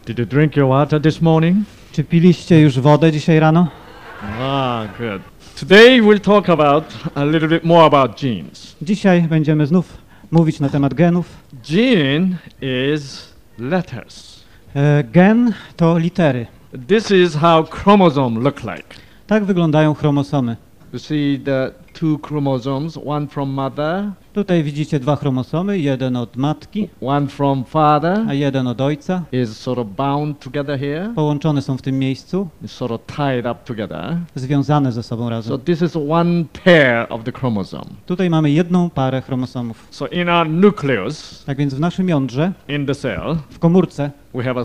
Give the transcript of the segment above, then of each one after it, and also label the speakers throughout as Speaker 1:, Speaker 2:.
Speaker 1: Did you drink your water this morning?
Speaker 2: Czy piliście już wodę dzisiaj rano?
Speaker 1: Good. Today we'll talk about a little bit more about genes.
Speaker 2: Dzisiaj będziemy znów mówić na temat genów.
Speaker 1: Gene is letters.
Speaker 2: Gen to litery.
Speaker 1: This is how chromosome look like.
Speaker 2: Tak wyglądają chromosomy.
Speaker 1: You see the two chromosomes, one from mother,
Speaker 2: Tutaj widzicie dwa chromosomy, jeden od matki,
Speaker 1: one from father,
Speaker 2: a jeden od ojca.
Speaker 1: is sort of bound together here,
Speaker 2: Połączone są w tym miejscu,
Speaker 1: it's sort of tied up together.
Speaker 2: związane ze sobą
Speaker 1: So
Speaker 2: razem.
Speaker 1: this is one pair of the chromosome.
Speaker 2: Tutaj mamy jedną parę chromosomów.
Speaker 1: So in our nucleus,
Speaker 2: Tak więc w naszym jądrze,
Speaker 1: in the cell,
Speaker 2: w komórce,
Speaker 1: we have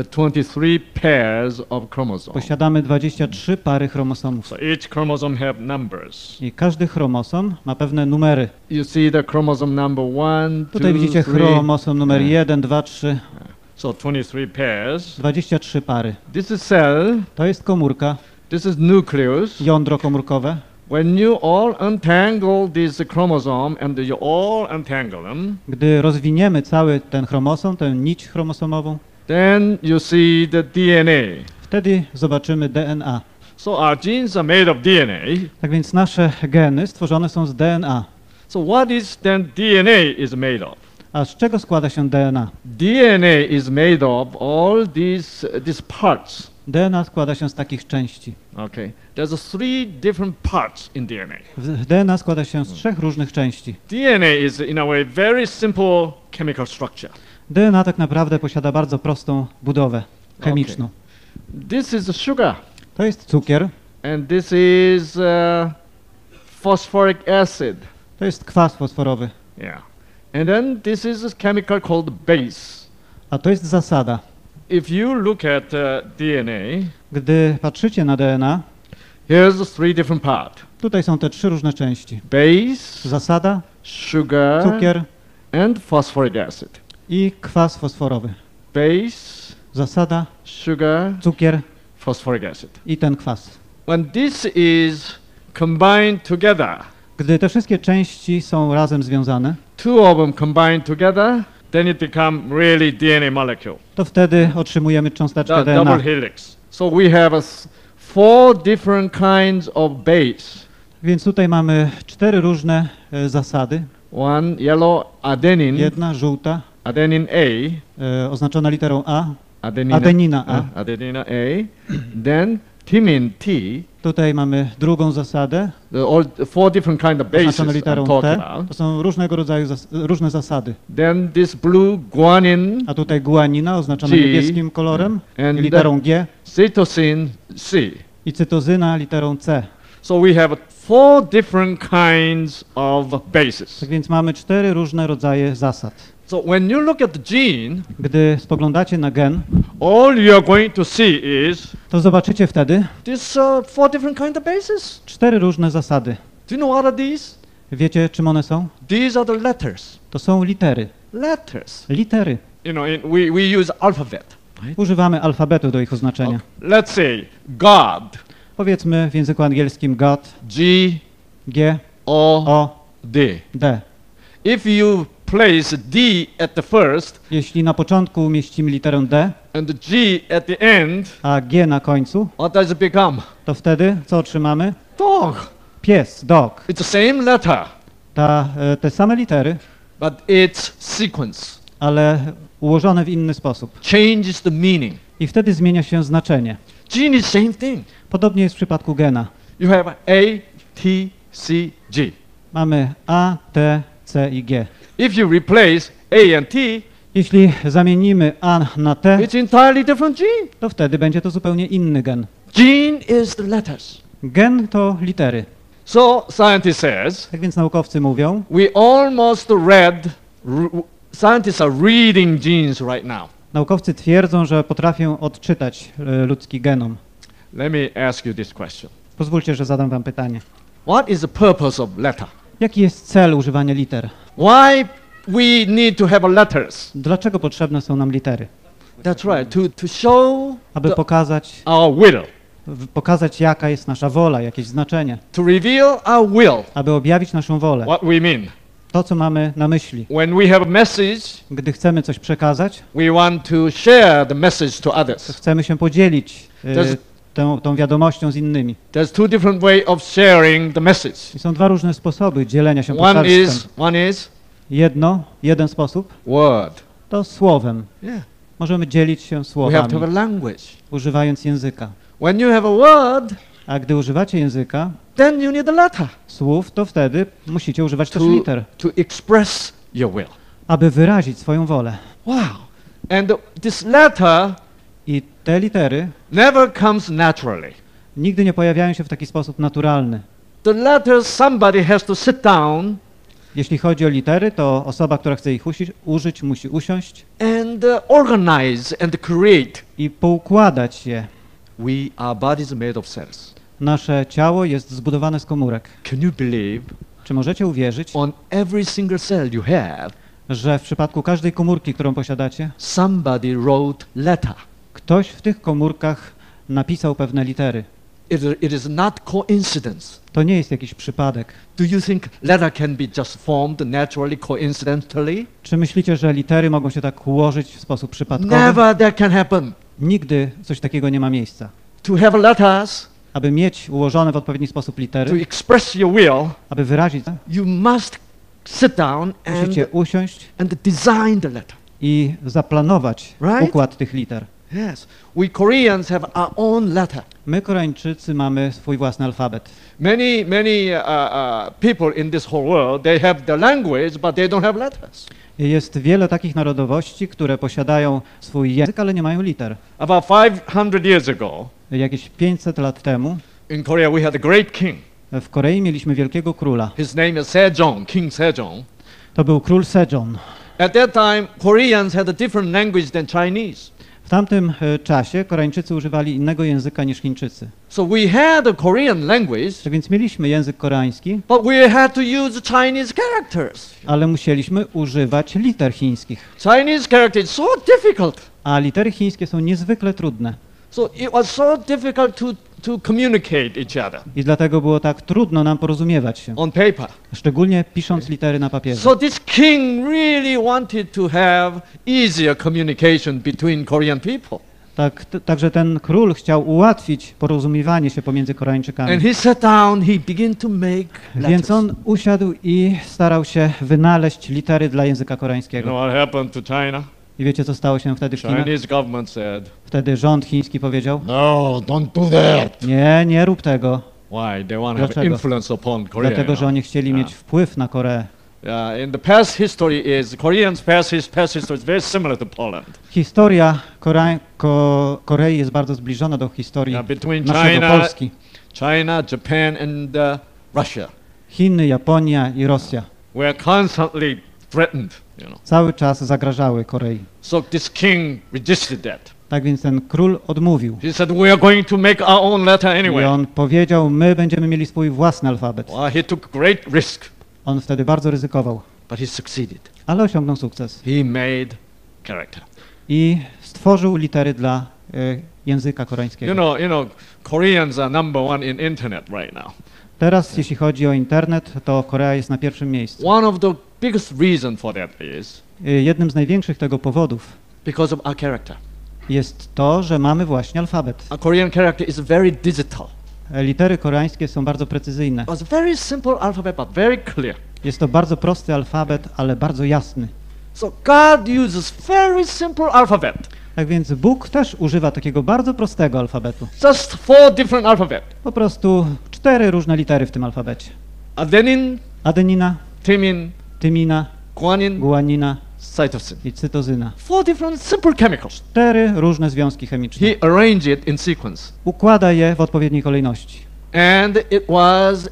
Speaker 1: 23 pairs of chromosomes.
Speaker 2: posiadamy 23 pary chromosomów.
Speaker 1: So each chromosome have numbers.
Speaker 2: I każdy chromosom ma pewne numery.
Speaker 1: You see the chromosome number 1, 2,
Speaker 2: Tutaj widzicie
Speaker 1: 3.
Speaker 2: chromosom numer 1, 2, 3,
Speaker 1: So 23 pairs.
Speaker 2: 23 pary.
Speaker 1: This is cell.
Speaker 2: To jest komórka,
Speaker 1: This is nucleus.
Speaker 2: jądro komórkowe.
Speaker 1: When you all untangle this chromosome and you all untangle them,
Speaker 2: Gdy rozwiniemy cały ten chromosom, tę nić chromosomową,
Speaker 1: then you see the DNA.
Speaker 2: wtedy zobaczymy DNA.
Speaker 1: So our genes are made of DNA.
Speaker 2: Tak więc nasze geny stworzone są z DNA.
Speaker 1: So what is then DNA is made of?
Speaker 2: A z czego składa się DNA?
Speaker 1: DNA is made of all these parts.
Speaker 2: DNA składa się z takich części.
Speaker 1: Okay. There's three different parts in DNA.
Speaker 2: DNA składa się z 3 różnych części.
Speaker 1: DNA is in a way very simple chemical structure.
Speaker 2: DNA tak naprawdę posiada bardzo prostą budowę chemiczną.
Speaker 1: This is the sugar,
Speaker 2: To jest cukier,
Speaker 1: and this is phosphoric acid.
Speaker 2: to jest kwas fosforowy,
Speaker 1: Yeah. And then this is a chemical called base.
Speaker 2: a to jest zasada.
Speaker 1: If you look at DNA,
Speaker 2: Gdy patrzycie na DNA,
Speaker 1: here's the three different parts.
Speaker 2: tutaj są te 3 różne części.
Speaker 1: Base,
Speaker 2: Zasada,
Speaker 1: sugar,
Speaker 2: cukier
Speaker 1: and phosphoric acid.
Speaker 2: i kwas fosforowy.
Speaker 1: Base,
Speaker 2: Zasada,
Speaker 1: sugar,
Speaker 2: cukier
Speaker 1: phosphoric acid.
Speaker 2: i ten kwas.
Speaker 1: When this is combined together,
Speaker 2: Gdy te wszystkie części są razem związane,
Speaker 1: two of them combined together, then it become really DNA molecule.
Speaker 2: to wtedy otrzymujemy cząsteczkę DNA.
Speaker 1: Double helix. So we have 4 different kinds of base.
Speaker 2: Więc tutaj mamy 4 różne zasady.
Speaker 1: One yellow adenine,
Speaker 2: Jedna żółta,
Speaker 1: adenine A,
Speaker 2: oznaczona literą A,
Speaker 1: adenina,
Speaker 2: adenina A.
Speaker 1: adenina A, then thymine T,
Speaker 2: Tutaj mamy drugą zasadę,
Speaker 1: all 4 different kind of bases
Speaker 2: oznaczone
Speaker 1: I'm
Speaker 2: literą
Speaker 1: talking
Speaker 2: T.
Speaker 1: about.
Speaker 2: To są różnego rodzaju różne zasady.
Speaker 1: Then this blue guanine
Speaker 2: A tutaj guanina oznaczona
Speaker 1: G.
Speaker 2: niebieskim kolorem,
Speaker 1: and
Speaker 2: literą G
Speaker 1: cytosine C.
Speaker 2: i cytozyna literą C.
Speaker 1: So we have 4 different kinds of bases.
Speaker 2: Tak więc mamy 4 różne rodzaje zasad.
Speaker 1: So when you look at the gene,
Speaker 2: Gdy spoglądacie na gen,
Speaker 1: all you're going to see is
Speaker 2: to zobaczycie wtedy
Speaker 1: these 4 different kind of bases.
Speaker 2: 4 różne zasady.
Speaker 1: Do you know what are these?
Speaker 2: Wiecie, czym one są?
Speaker 1: These are the letters.
Speaker 2: To są litery.
Speaker 1: Letters.
Speaker 2: Litery.
Speaker 1: You know, we use alphabet. Right?
Speaker 2: Używamy alfabetu do ich oznaczenia.
Speaker 1: Let's say God,
Speaker 2: Powiedzmy w języku angielskim God,
Speaker 1: G,
Speaker 2: G,
Speaker 1: O,
Speaker 2: O,
Speaker 1: D.
Speaker 2: D.
Speaker 1: If you place D at the first
Speaker 2: Jeśli na początku umieścimy literę D,
Speaker 1: and the G at the end,
Speaker 2: a G na końcu,
Speaker 1: what does it become?
Speaker 2: to wtedy co otrzymamy?
Speaker 1: Dog.
Speaker 2: Pies, dog.
Speaker 1: It's the same letter,
Speaker 2: Te same litery,
Speaker 1: but its sequence
Speaker 2: ale ułożone w inny sposób.
Speaker 1: changes the meaning.
Speaker 2: I wtedy zmienia się znaczenie.
Speaker 1: Gene is same thing.
Speaker 2: Podobnie jest w przypadku gena.
Speaker 1: You have A, T, C, G.
Speaker 2: Mamy A, T, C i G.
Speaker 1: If you replace A and T,
Speaker 2: Jeśli zamienimy A na T,
Speaker 1: it's entirely different gene.
Speaker 2: to wtedy będzie to zupełnie inny gen.
Speaker 1: Gene is the letters.
Speaker 2: Gen to litery.
Speaker 1: So scientist says,
Speaker 2: Tak więc naukowcy mówią,
Speaker 1: we almost scientists are reading genes right now.
Speaker 2: naukowcy twierdzą, że potrafią odczytać ludzki genom.
Speaker 1: Let me ask you this question.
Speaker 2: Pozwólcie, że zadam wam pytanie.
Speaker 1: What is the purpose of letter?
Speaker 2: Jaki jest cel używania liter?
Speaker 1: Why we need to have letters?
Speaker 2: Dlaczego potrzebne są nam litery?
Speaker 1: That's right, to show
Speaker 2: Aby pokazać,
Speaker 1: our will,
Speaker 2: jaka jest nasza wola, jakieś znaczenie.
Speaker 1: to reveal our will,
Speaker 2: Aby objawić naszą wolę.
Speaker 1: what we mean.
Speaker 2: to, co mamy na myśli.
Speaker 1: When we have a message,
Speaker 2: Gdy chcemy coś przekazać,
Speaker 1: we want to share the message to
Speaker 2: to
Speaker 1: others.
Speaker 2: chcemy się podzielić
Speaker 1: Does-
Speaker 2: tą wiadomością z innymi.
Speaker 1: There's two different ways of sharing the message.
Speaker 2: I są dwa różne sposoby dzielenia się
Speaker 1: One
Speaker 2: poselstwem.
Speaker 1: is
Speaker 2: Jeden sposób
Speaker 1: word.
Speaker 2: to słowem.
Speaker 1: Yeah.
Speaker 2: Możemy dzielić się
Speaker 1: We have to have
Speaker 2: słowami,
Speaker 1: a language.
Speaker 2: używając języka.
Speaker 1: When you have a word,
Speaker 2: A gdy używacie języka,
Speaker 1: then you need a letter
Speaker 2: słów, to wtedy musicie używać też
Speaker 1: to,
Speaker 2: liter,
Speaker 1: to express your will.
Speaker 2: aby wyrazić swoją wolę.
Speaker 1: Wow. And this letter
Speaker 2: I te litery
Speaker 1: never comes naturally.
Speaker 2: nigdy nie pojawiają się w taki sposób naturalny.
Speaker 1: The letter, somebody has to sit down
Speaker 2: Jeśli chodzi o litery, to osoba, która chce ich użyć, musi usiąść
Speaker 1: and organize and create.
Speaker 2: i poukładać je.
Speaker 1: Our body is made of cells.
Speaker 2: Nasze ciało jest zbudowane z komórek.
Speaker 1: Can you believe
Speaker 2: Czy możecie uwierzyć,
Speaker 1: on every single cell you have,
Speaker 2: że w przypadku każdej komórki, którą posiadacie,
Speaker 1: somebody wrote letter?
Speaker 2: ktoś w tych komórkach napisał pewne litery?
Speaker 1: It is not coincidence.
Speaker 2: To nie jest jakiś przypadek.
Speaker 1: Do you think letter can be just formed naturally, coincidentally?
Speaker 2: Czy myślicie, że litery mogą się tak ułożyć w sposób przypadkowy?
Speaker 1: Never that can happen.
Speaker 2: Nigdy coś takiego nie ma miejsca.
Speaker 1: To have letters,
Speaker 2: Aby mieć ułożone w odpowiedni sposób
Speaker 1: to
Speaker 2: litery,
Speaker 1: express your will,
Speaker 2: aby wyrazić,
Speaker 1: you must sit down
Speaker 2: musicie usiąść
Speaker 1: and design the letter.
Speaker 2: i zaplanować
Speaker 1: Right?
Speaker 2: układ tych liter.
Speaker 1: Yes. We Koreans have our own letter.
Speaker 2: My, Koreańczycy, mamy swój własny alfabet.
Speaker 1: Many people in this whole world, they have the language, but they don't have letters.
Speaker 2: Jest wiele takich narodowości, które posiadają swój język, ale nie mają liter.
Speaker 1: About 500 years ago,
Speaker 2: Jakieś 500 lat temu
Speaker 1: in Korea, we had a great king.
Speaker 2: w Korei mieliśmy wielkiego króla.
Speaker 1: His name is Sejong, King Sejong.
Speaker 2: To był król Sejong.
Speaker 1: At that time, Koreans had a different language than Chinese.
Speaker 2: W tamtym czasie Koreańczycy używali innego języka niż Chińczycy.
Speaker 1: So we had a Korean language,
Speaker 2: Tak więc mieliśmy język koreański,
Speaker 1: but we had to use Chinese characters.
Speaker 2: ale musieliśmy używać liter chińskich.
Speaker 1: Chinese character is so difficult.
Speaker 2: A litery chińskie są niezwykle trudne.
Speaker 1: So it was so difficult to communicate each other
Speaker 2: I dlatego było tak trudno nam porozumiewać się.
Speaker 1: on paper.
Speaker 2: Szczególnie pisząc litery na papierze.
Speaker 1: So this king really wanted to have easier communication between Korean people.
Speaker 2: Także ten król chciał ułatwić porozumiewanie się pomiędzy Koreańczykami.
Speaker 1: And he sat down, he began to make
Speaker 2: Więc
Speaker 1: letters.
Speaker 2: on usiadł i starał się wynaleźć litery dla języka
Speaker 1: You
Speaker 2: koreańskiego.
Speaker 1: know what happened to China?
Speaker 2: I wiecie, co stało się wtedy w Chinach?
Speaker 1: Chinese government said,
Speaker 2: Wtedy rząd chiński powiedział,
Speaker 1: no, don't do that.
Speaker 2: nie rób tego,
Speaker 1: Why? They want to have
Speaker 2: Dlaczego?
Speaker 1: influence upon Korea.
Speaker 2: dlatego, że oni chcieli mieć wpływ na Koreę.
Speaker 1: In the past history is, Koreans' past history is very similar to Poland.
Speaker 2: Historia Korei jest bardzo zbliżona do historii
Speaker 1: Between
Speaker 2: naszego Polski.
Speaker 1: China, Japan, and Russia.
Speaker 2: Chiny, Japonia i Rosja
Speaker 1: Were constantly threatened, you know.
Speaker 2: cały czas zagrażały Korei.
Speaker 1: So this king resisted that.
Speaker 2: Tak więc ten król odmówił.
Speaker 1: He said, we are going to make our own letter
Speaker 2: I
Speaker 1: anyway.
Speaker 2: on powiedział, my będziemy mieli swój własny alfabet.
Speaker 1: Well, he took great risk,
Speaker 2: On wtedy bardzo ryzykował,
Speaker 1: but he succeeded.
Speaker 2: ale osiągnął sukces.
Speaker 1: He made character.
Speaker 2: I stworzył litery dla języka
Speaker 1: You
Speaker 2: koreańskiego.
Speaker 1: know, Koreans are number one in internet right now.
Speaker 2: Teraz, jeśli chodzi o internet, to Korea jest na pierwszym miejscu.
Speaker 1: One of the biggest reason for that is
Speaker 2: Jednym z największych tego powodów
Speaker 1: because of our character.
Speaker 2: jest to, że mamy właśnie alfabet.
Speaker 1: Our Korean character is very digital.
Speaker 2: Litery koreańskie są bardzo precyzyjne.
Speaker 1: It's a very simple alphabet, but very clear.
Speaker 2: Jest to bardzo prosty alfabet, ale bardzo jasny.
Speaker 1: So God uses very simple alphabet.
Speaker 2: Tak więc Bóg też używa takiego bardzo prostego alfabetu.
Speaker 1: Just 4 different alphabet.
Speaker 2: Po prostu 4 różne litery w tym alfabecie.
Speaker 1: Adenine,
Speaker 2: Adenina,
Speaker 1: thymine,
Speaker 2: tymina,
Speaker 1: guanine,
Speaker 2: guanina
Speaker 1: cytosine.
Speaker 2: i cytozyna.
Speaker 1: 4 different simple chemicals.
Speaker 2: 4 różne związki chemiczne.
Speaker 1: He arranged it in sequence.
Speaker 2: Układa je w odpowiedniej kolejności.
Speaker 1: And it was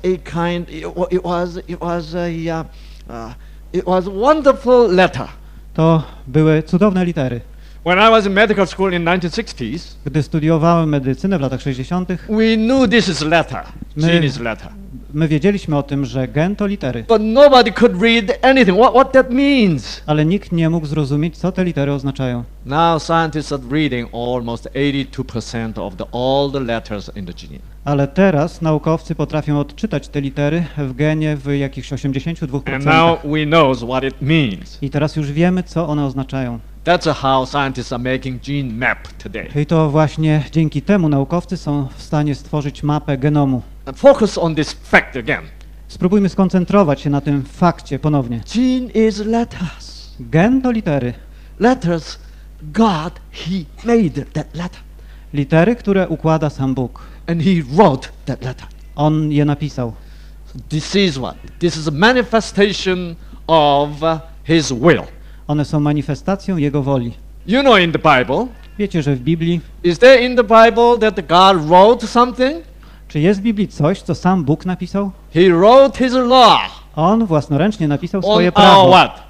Speaker 1: a wonderful letter.
Speaker 2: To były cudowne litery.
Speaker 1: When I was in medical school in 1960s,
Speaker 2: Gdy studiowałem medycynę w latach 60.,
Speaker 1: we knew this is letter,
Speaker 2: My-
Speaker 1: Chinese letter.
Speaker 2: my wiedzieliśmy o tym, że gen to litery,
Speaker 1: but nobody could read anything. What that means?
Speaker 2: ale nikt nie mógł zrozumieć, co te litery oznaczają.
Speaker 1: Now scientists are reading almost 82% of all the letters in the gene.
Speaker 2: Ale teraz naukowcy potrafią odczytać te litery w genie w jakichś 82%.
Speaker 1: And now we know what it means.
Speaker 2: I teraz już wiemy, co one oznaczają.
Speaker 1: That's how scientists are making gene map today.
Speaker 2: I to właśnie dzięki temu naukowcy są w stanie stworzyć mapę genomu.
Speaker 1: And focus on this fact again.
Speaker 2: Spróbujmy skoncentrować się na tym fakcie ponownie.
Speaker 1: Gene is letters.
Speaker 2: Gen to litery.
Speaker 1: Letters, God, He made that letter.
Speaker 2: Litery, które układa sam Bóg.
Speaker 1: And He wrote that letter.
Speaker 2: On je napisał.
Speaker 1: This is what? This is a manifestation of His will.
Speaker 2: One są manifestacją Jego woli.
Speaker 1: You know in the Bible,
Speaker 2: Wiecie, że w Biblii,
Speaker 1: is there in the Bible that God wrote something?
Speaker 2: czy jest w Biblii coś, co sam Bóg napisał?
Speaker 1: He wrote His law
Speaker 2: On własnoręcznie napisał
Speaker 1: on
Speaker 2: swoje
Speaker 1: our
Speaker 2: prawo.
Speaker 1: what?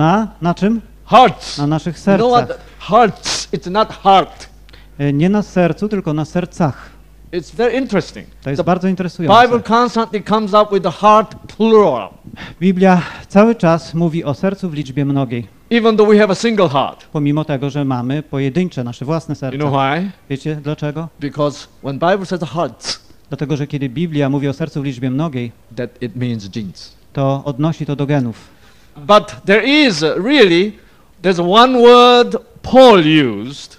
Speaker 2: Na czym?
Speaker 1: Hearts.
Speaker 2: Na naszych
Speaker 1: You know what?
Speaker 2: sercach.
Speaker 1: Hearts. It's not heart.
Speaker 2: Nie na sercu, tylko na sercach.
Speaker 1: It's very interesting.
Speaker 2: To jest bardzo
Speaker 1: Bible
Speaker 2: interesujące.
Speaker 1: constantly comes up with the heart plural,
Speaker 2: Biblia cały czas mówi o sercu w liczbie mnogiej,
Speaker 1: even though we have a single heart.
Speaker 2: pomimo tego, że mamy pojedyncze, nasze własne
Speaker 1: You know
Speaker 2: serca.
Speaker 1: why?
Speaker 2: Wiecie dlaczego?
Speaker 1: Because when Bible says hearts,
Speaker 2: Dlatego, że kiedy Biblia mówi o sercu w liczbie mnogiej,
Speaker 1: that it means genes.
Speaker 2: to odnosi to do genów.
Speaker 1: But there is really, there's one word Paul used,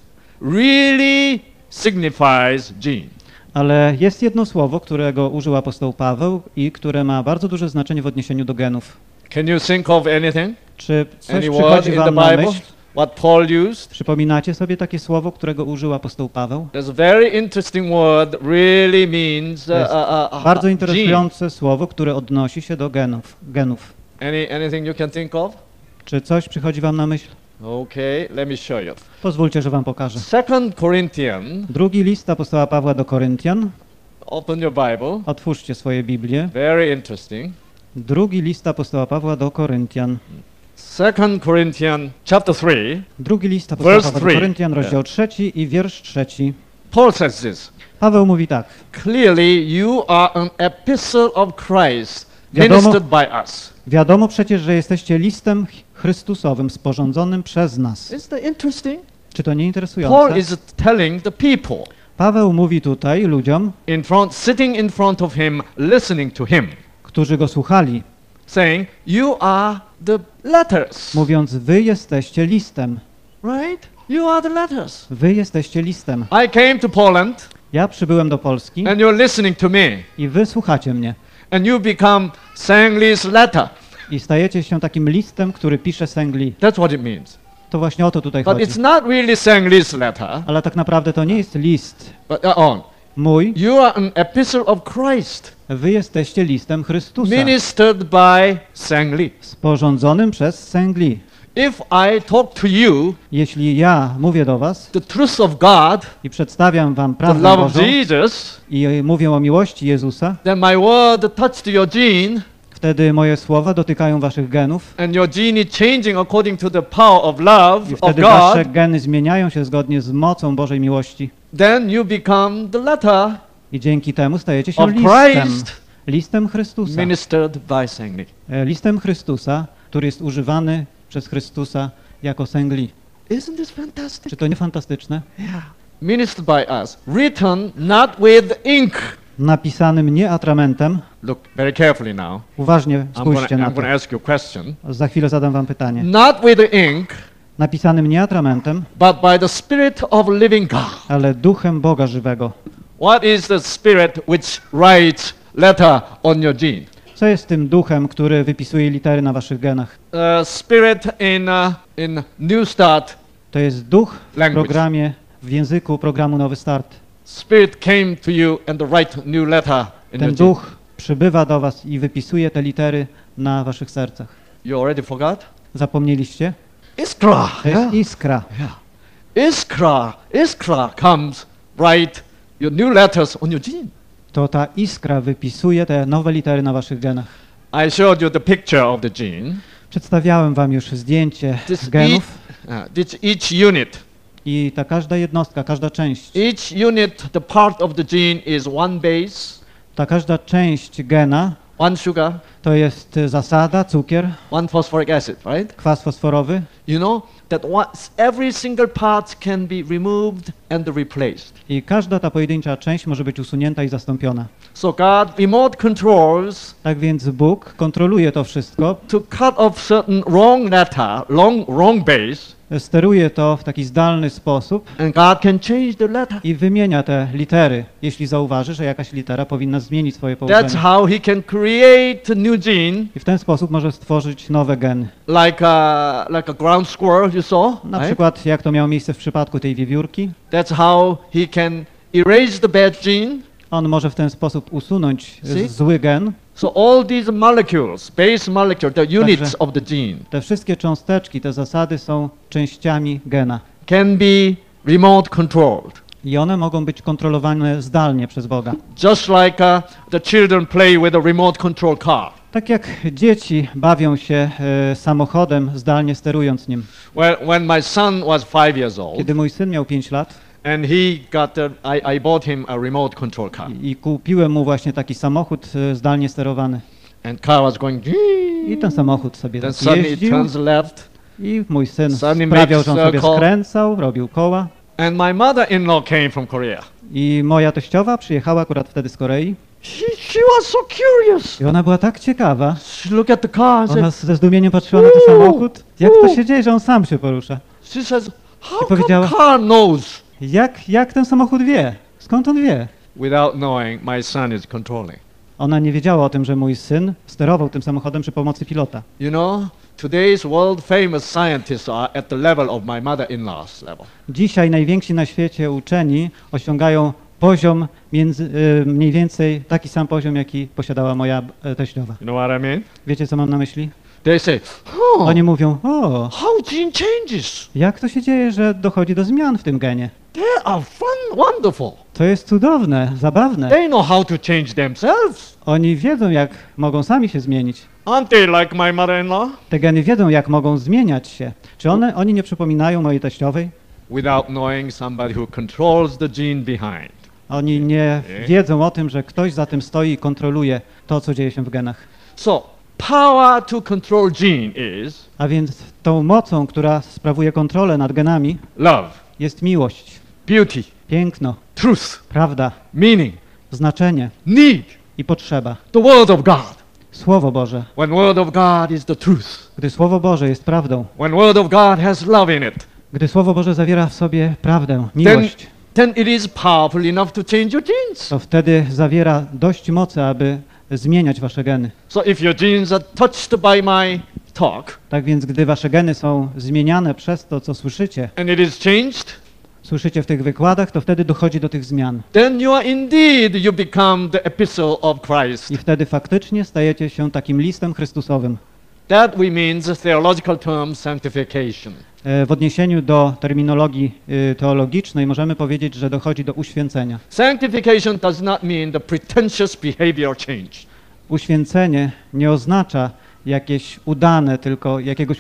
Speaker 1: really signifies gene.
Speaker 2: Ale jest jedno słowo, którego użył apostoł Paweł i które ma bardzo duże znaczenie w odniesieniu do genów.
Speaker 1: Can you think of anything?
Speaker 2: Czy coś
Speaker 1: Any word
Speaker 2: przychodzi
Speaker 1: in the
Speaker 2: wam na
Speaker 1: Bible?
Speaker 2: myśl?
Speaker 1: What Paul used?
Speaker 2: Przypominacie sobie takie słowo, którego użył apostoł Paweł?
Speaker 1: There's a very interesting word, really means
Speaker 2: To jest bardzo
Speaker 1: gene.
Speaker 2: interesujące słowo, które odnosi się do genów.
Speaker 1: Anything you can think of?
Speaker 2: Czy coś przychodzi wam na myśl?
Speaker 1: Okay, let me show you.
Speaker 2: Pozwólcie, że wam pokażę.
Speaker 1: 2 Corinthians,
Speaker 2: Drugi list apostoła Pawła do Koryntian.
Speaker 1: open your Bible.
Speaker 2: Otwórzcie swoje Biblię.
Speaker 1: Very interesting.
Speaker 2: Drugi list apostoła Pawła do Koryntian.
Speaker 1: 2 Corinthians chapter 3,
Speaker 2: Drugi list apostoła
Speaker 1: Verse
Speaker 2: Pawła do
Speaker 1: 3.
Speaker 2: Koryntian, rozdział 3 i wiersz 3.
Speaker 1: Paul says this.
Speaker 2: Paweł mówi tak.
Speaker 1: Clearly you are an epistle of Christ,
Speaker 2: Wiadomo-
Speaker 1: ministered by us.
Speaker 2: Wiadomo przecież, że jesteście listem Chrystusowym sporządzonym przez nas.
Speaker 1: Isn't that interesting?
Speaker 2: Czy to nie
Speaker 1: Paul
Speaker 2: interesujące?
Speaker 1: is telling the people
Speaker 2: Paweł mówi tutaj ludziom,
Speaker 1: sitting in front of him, listening to him,
Speaker 2: którzy go słuchali,
Speaker 1: saying, you are the letters,
Speaker 2: mówiąc, wy jesteście listem.
Speaker 1: right? You are the letters.
Speaker 2: Wy jesteście listem.
Speaker 1: I came to Poland
Speaker 2: Ja przybyłem do Polski
Speaker 1: and you're listening to me
Speaker 2: i wy słuchacie mnie.
Speaker 1: and you become Sangli's letter.
Speaker 2: I stajecie się takim listem, który pisze Sengli.
Speaker 1: That's what it means.
Speaker 2: To właśnie o to tutaj
Speaker 1: But
Speaker 2: chodzi.
Speaker 1: it's not really Sangli's letter,
Speaker 2: Ale tak naprawdę to nie jest list
Speaker 1: but on.
Speaker 2: mój.
Speaker 1: You are an epistle of Christ,
Speaker 2: Wy jesteście listem Chrystusa,
Speaker 1: ministered by Sangli.
Speaker 2: sporządzonym przez Sengli.
Speaker 1: If I talk to you
Speaker 2: Jeśli ja mówię do was
Speaker 1: the truth of God,
Speaker 2: i przedstawiam wam
Speaker 1: the
Speaker 2: prawdę
Speaker 1: love of
Speaker 2: Bożą
Speaker 1: Jesus,
Speaker 2: i mówię o miłości Jezusa,
Speaker 1: then my word touched your gene,
Speaker 2: wtedy moje słowa dotykają waszych genów
Speaker 1: and your gene is changing according to the power of love
Speaker 2: i
Speaker 1: of
Speaker 2: wtedy
Speaker 1: God,
Speaker 2: wasze geny zmieniają się zgodnie z mocą Bożej miłości
Speaker 1: then you become the letter
Speaker 2: i dzięki temu stajecie się
Speaker 1: of
Speaker 2: listem Chrystusa.
Speaker 1: ministered by Sangli.
Speaker 2: Listem Chrystusa, który jest używany przez Chrystusa jako Sengli.
Speaker 1: Isn't this fantastic?
Speaker 2: Czy to nie fantastyczne?
Speaker 1: Yeah. Ministered by us, written not with ink.
Speaker 2: Napisanym nie atramentem.
Speaker 1: Look very carefully now.
Speaker 2: Uważnie spójrzcie na
Speaker 1: I'm
Speaker 2: to.
Speaker 1: going to ask you a question.
Speaker 2: Za chwilę zadam wam pytanie.
Speaker 1: Not with ink,
Speaker 2: Napisanym nie atramentem,
Speaker 1: but by the Spirit of living God.
Speaker 2: ale duchem Boga żywego.
Speaker 1: What is the Spirit which writes letter on your gene?
Speaker 2: Co jest tym duchem, który wypisuje litery na waszych genach?
Speaker 1: Spirit in New Start
Speaker 2: To jest duch w
Speaker 1: language.
Speaker 2: programie, w języku programu Nowy Start.
Speaker 1: Spirit came to you and to write new letter in
Speaker 2: Ten
Speaker 1: your gene.
Speaker 2: duch przybywa do was i wypisuje te litery na waszych sercach.
Speaker 1: You already forgot?
Speaker 2: Zapomnieliście?
Speaker 1: Iskra.
Speaker 2: To jest iskra.
Speaker 1: Iskra comes write your new letters on your gene.
Speaker 2: To ta iskra wypisuje te nowe litery na waszych genach.
Speaker 1: I showed you the picture of the gene.
Speaker 2: Przedstawiałem wam już zdjęcie
Speaker 1: This
Speaker 2: genów
Speaker 1: each unit.
Speaker 2: i ta każda jednostka, każda część,
Speaker 1: Each unit, the part of the gene is one base.
Speaker 2: Ta każda część gena
Speaker 3: one sugar,
Speaker 2: to jest zasada, cukier,
Speaker 3: one phosphoric acid, right?
Speaker 2: kwas fosforowy.
Speaker 3: You know that every single part can be removed and replaced.
Speaker 2: I każda ta pojedyncza część może być usunięta i zastąpiona.
Speaker 3: So God remote controls
Speaker 2: Tak więc Bóg kontroluje to wszystko,
Speaker 3: to cut off certain wrong letter, wrong base,
Speaker 2: steruje to w taki zdalny sposób
Speaker 3: and God can change the letter.
Speaker 2: i wymienia te litery, jeśli zauważy, że jakaś litera powinna zmienić swoje
Speaker 3: That's
Speaker 2: położenie.
Speaker 3: how He can create a new gene,
Speaker 2: I w ten sposób może stworzyć nowe geny.
Speaker 3: like a ground squirrel you saw.
Speaker 2: Na
Speaker 3: Right?
Speaker 2: przykład jak to miało miejsce w przypadku tej wiewiórki.
Speaker 3: That's how He can erase the bad gene.
Speaker 2: On może w ten sposób usunąć
Speaker 3: See?
Speaker 2: zły gen.
Speaker 3: So all these molecules, base molecule, the units
Speaker 2: Także-
Speaker 3: of the gene,
Speaker 2: Te wszystkie cząsteczki, te zasady są częściami gena.
Speaker 3: can be remote controlled.
Speaker 2: I one mogą być kontrolowane zdalnie przez Boga.
Speaker 3: Just like the children play with a remote control car.
Speaker 2: Tak jak dzieci bawią się samochodem, zdalnie sterując nim.
Speaker 3: When my son was 5 years old,
Speaker 2: Kiedy mój syn miał 5 lat
Speaker 3: and he got I bought him a remote control car,
Speaker 2: i kupiłem mu właśnie taki samochód zdalnie sterowany.
Speaker 3: and car was going,
Speaker 2: I ten samochód sobie
Speaker 3: then
Speaker 2: tak
Speaker 3: suddenly it
Speaker 2: jeździł
Speaker 3: turns left,
Speaker 2: i mój syn
Speaker 3: Suddenly
Speaker 2: sprawiał,
Speaker 3: makes
Speaker 2: że on sobie
Speaker 3: circle.
Speaker 2: skręcał, robił koła.
Speaker 3: and my mother-in-law came from Korea.
Speaker 2: I moja teściowa przyjechała akurat wtedy z Korei
Speaker 3: She was so curious.
Speaker 2: i ona była tak ciekawa.
Speaker 3: She looked at the car and
Speaker 2: Ona
Speaker 3: said,
Speaker 2: ze zdumieniem patrzyła na ten samochód. Jak to się dzieje, że on sam się porusza?
Speaker 3: she says, how
Speaker 2: I powiedziała-
Speaker 3: come car knows?
Speaker 2: Jak ten samochód wie? Skąd on wie?
Speaker 3: Without knowing, my son is controlling.
Speaker 2: Ona nie wiedziała o tym, że mój syn sterował tym samochodem przy pomocy pilota.
Speaker 3: You know, today's world famous scientists are at the level of my mother-in-law's level.
Speaker 2: Dzisiaj najwięksi na świecie uczeni osiągają poziom mniej więcej taki sam poziom, jaki posiadała moja teściowa.
Speaker 3: You know what I mean?
Speaker 2: Wiecie, co mam na myśli?
Speaker 3: They say,
Speaker 2: Oni mówią,
Speaker 3: how gene changes.
Speaker 2: jak to się dzieje, że dochodzi do zmian w tym genie?
Speaker 3: They are fun, wonderful.
Speaker 2: To jest cudowne, zabawne.
Speaker 3: They know how to change themselves.
Speaker 2: Oni wiedzą, jak mogą sami się zmienić.
Speaker 3: Aren't they like my mother-in-law?
Speaker 2: Te geny wiedzą, jak mogą zmieniać się. Czy oni nie przypominają mojej teściowej?
Speaker 3: Without knowing somebody who controls the gene behind.
Speaker 2: Oni nie wiedzą o tym, że ktoś za tym stoi i kontroluje to, co dzieje się w genach.
Speaker 3: So, power to control gene is
Speaker 2: A więc tą mocą, która sprawuje kontrolę nad genami,
Speaker 3: love,
Speaker 2: jest miłość,
Speaker 3: beauty,
Speaker 2: piękno,
Speaker 3: truth,
Speaker 2: prawda,
Speaker 3: meaning,
Speaker 2: znaczenie
Speaker 3: need,
Speaker 2: i potrzeba.
Speaker 3: the word of God.
Speaker 2: Słowo Boże.
Speaker 3: When word of God is the truth.
Speaker 2: Gdy Słowo Boże jest prawdą,
Speaker 3: When word of God has love in it,
Speaker 2: gdy Słowo Boże zawiera w sobie prawdę, miłość,
Speaker 3: then it is powerful enough to change your genes.
Speaker 2: to wtedy zawiera dość mocy, aby zmieniać wasze geny.
Speaker 3: So if your genes are touched by my talk,
Speaker 2: Tak więc, gdy wasze geny są zmieniane przez to, co słyszycie,
Speaker 3: and it is changed,
Speaker 2: słyszycie w tych wykładach, to wtedy dochodzi do tych zmian.
Speaker 3: then you become the epistle of Christ.
Speaker 2: I wtedy faktycznie stajecie się takim listem Chrystusowym.
Speaker 3: That we means a theological term sanctification.
Speaker 2: W odniesieniu do terminologii teologicznej możemy powiedzieć, że dochodzi do uświęcenia.
Speaker 3: Sanctification does not mean the pretentious behavior change.
Speaker 2: Uświęcenie nie oznacza jakieś udane, tylko jakiegoś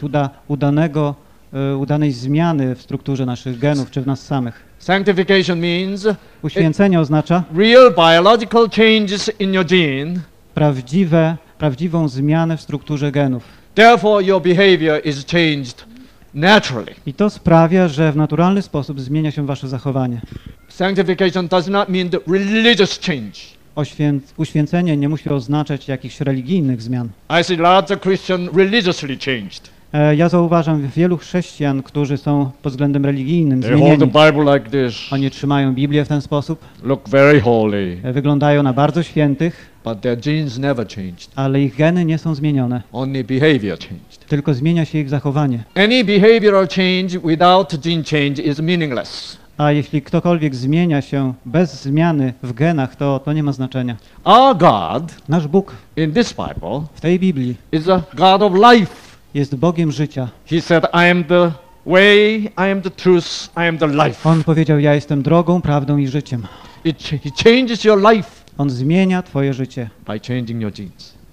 Speaker 2: udanej zmiany w strukturze naszych genów czy w nas samych.
Speaker 3: Sanctification means
Speaker 2: Uświęcenie oznacza
Speaker 3: real biological changes in your gene.
Speaker 2: prawdziwą zmianę w strukturze genów.
Speaker 3: Therefore, your behavior is changed naturally.
Speaker 2: I to sprawia, że w naturalny sposób zmienia się wasze zachowanie.
Speaker 3: Sanctification does not mean the religious change.
Speaker 2: Uświęcenie nie musi oznaczać jakichś religijnych zmian.
Speaker 3: I see lots of Christians religiously changed.
Speaker 2: Ja zauważam wielu chrześcijan, którzy są pod względem religijnym
Speaker 3: They hold the
Speaker 2: zmienieni.
Speaker 3: Bible like this,
Speaker 2: Oni trzymają Biblię w ten sposób,
Speaker 3: look very holy,
Speaker 2: wyglądają na bardzo świętych,
Speaker 3: but their genes never changed.
Speaker 2: ale ich geny nie są zmienione,
Speaker 3: Only behavior changed.
Speaker 2: tylko zmienia się ich zachowanie.
Speaker 3: Any behavioral change without gene change is meaningless.
Speaker 2: A jeśli ktokolwiek zmienia się bez zmiany w genach, to nie ma znaczenia.
Speaker 3: Our God
Speaker 2: Nasz Bóg
Speaker 3: in this Bible
Speaker 2: w tej Biblii
Speaker 3: is a God of life.
Speaker 2: jest Bogiem życia.
Speaker 3: He said, I am the way, I am the truth, I am the life.
Speaker 2: On powiedział, ja jestem drogą, prawdą i życiem.
Speaker 3: He changes your life
Speaker 2: On zmienia twoje życie
Speaker 3: by changing your genes.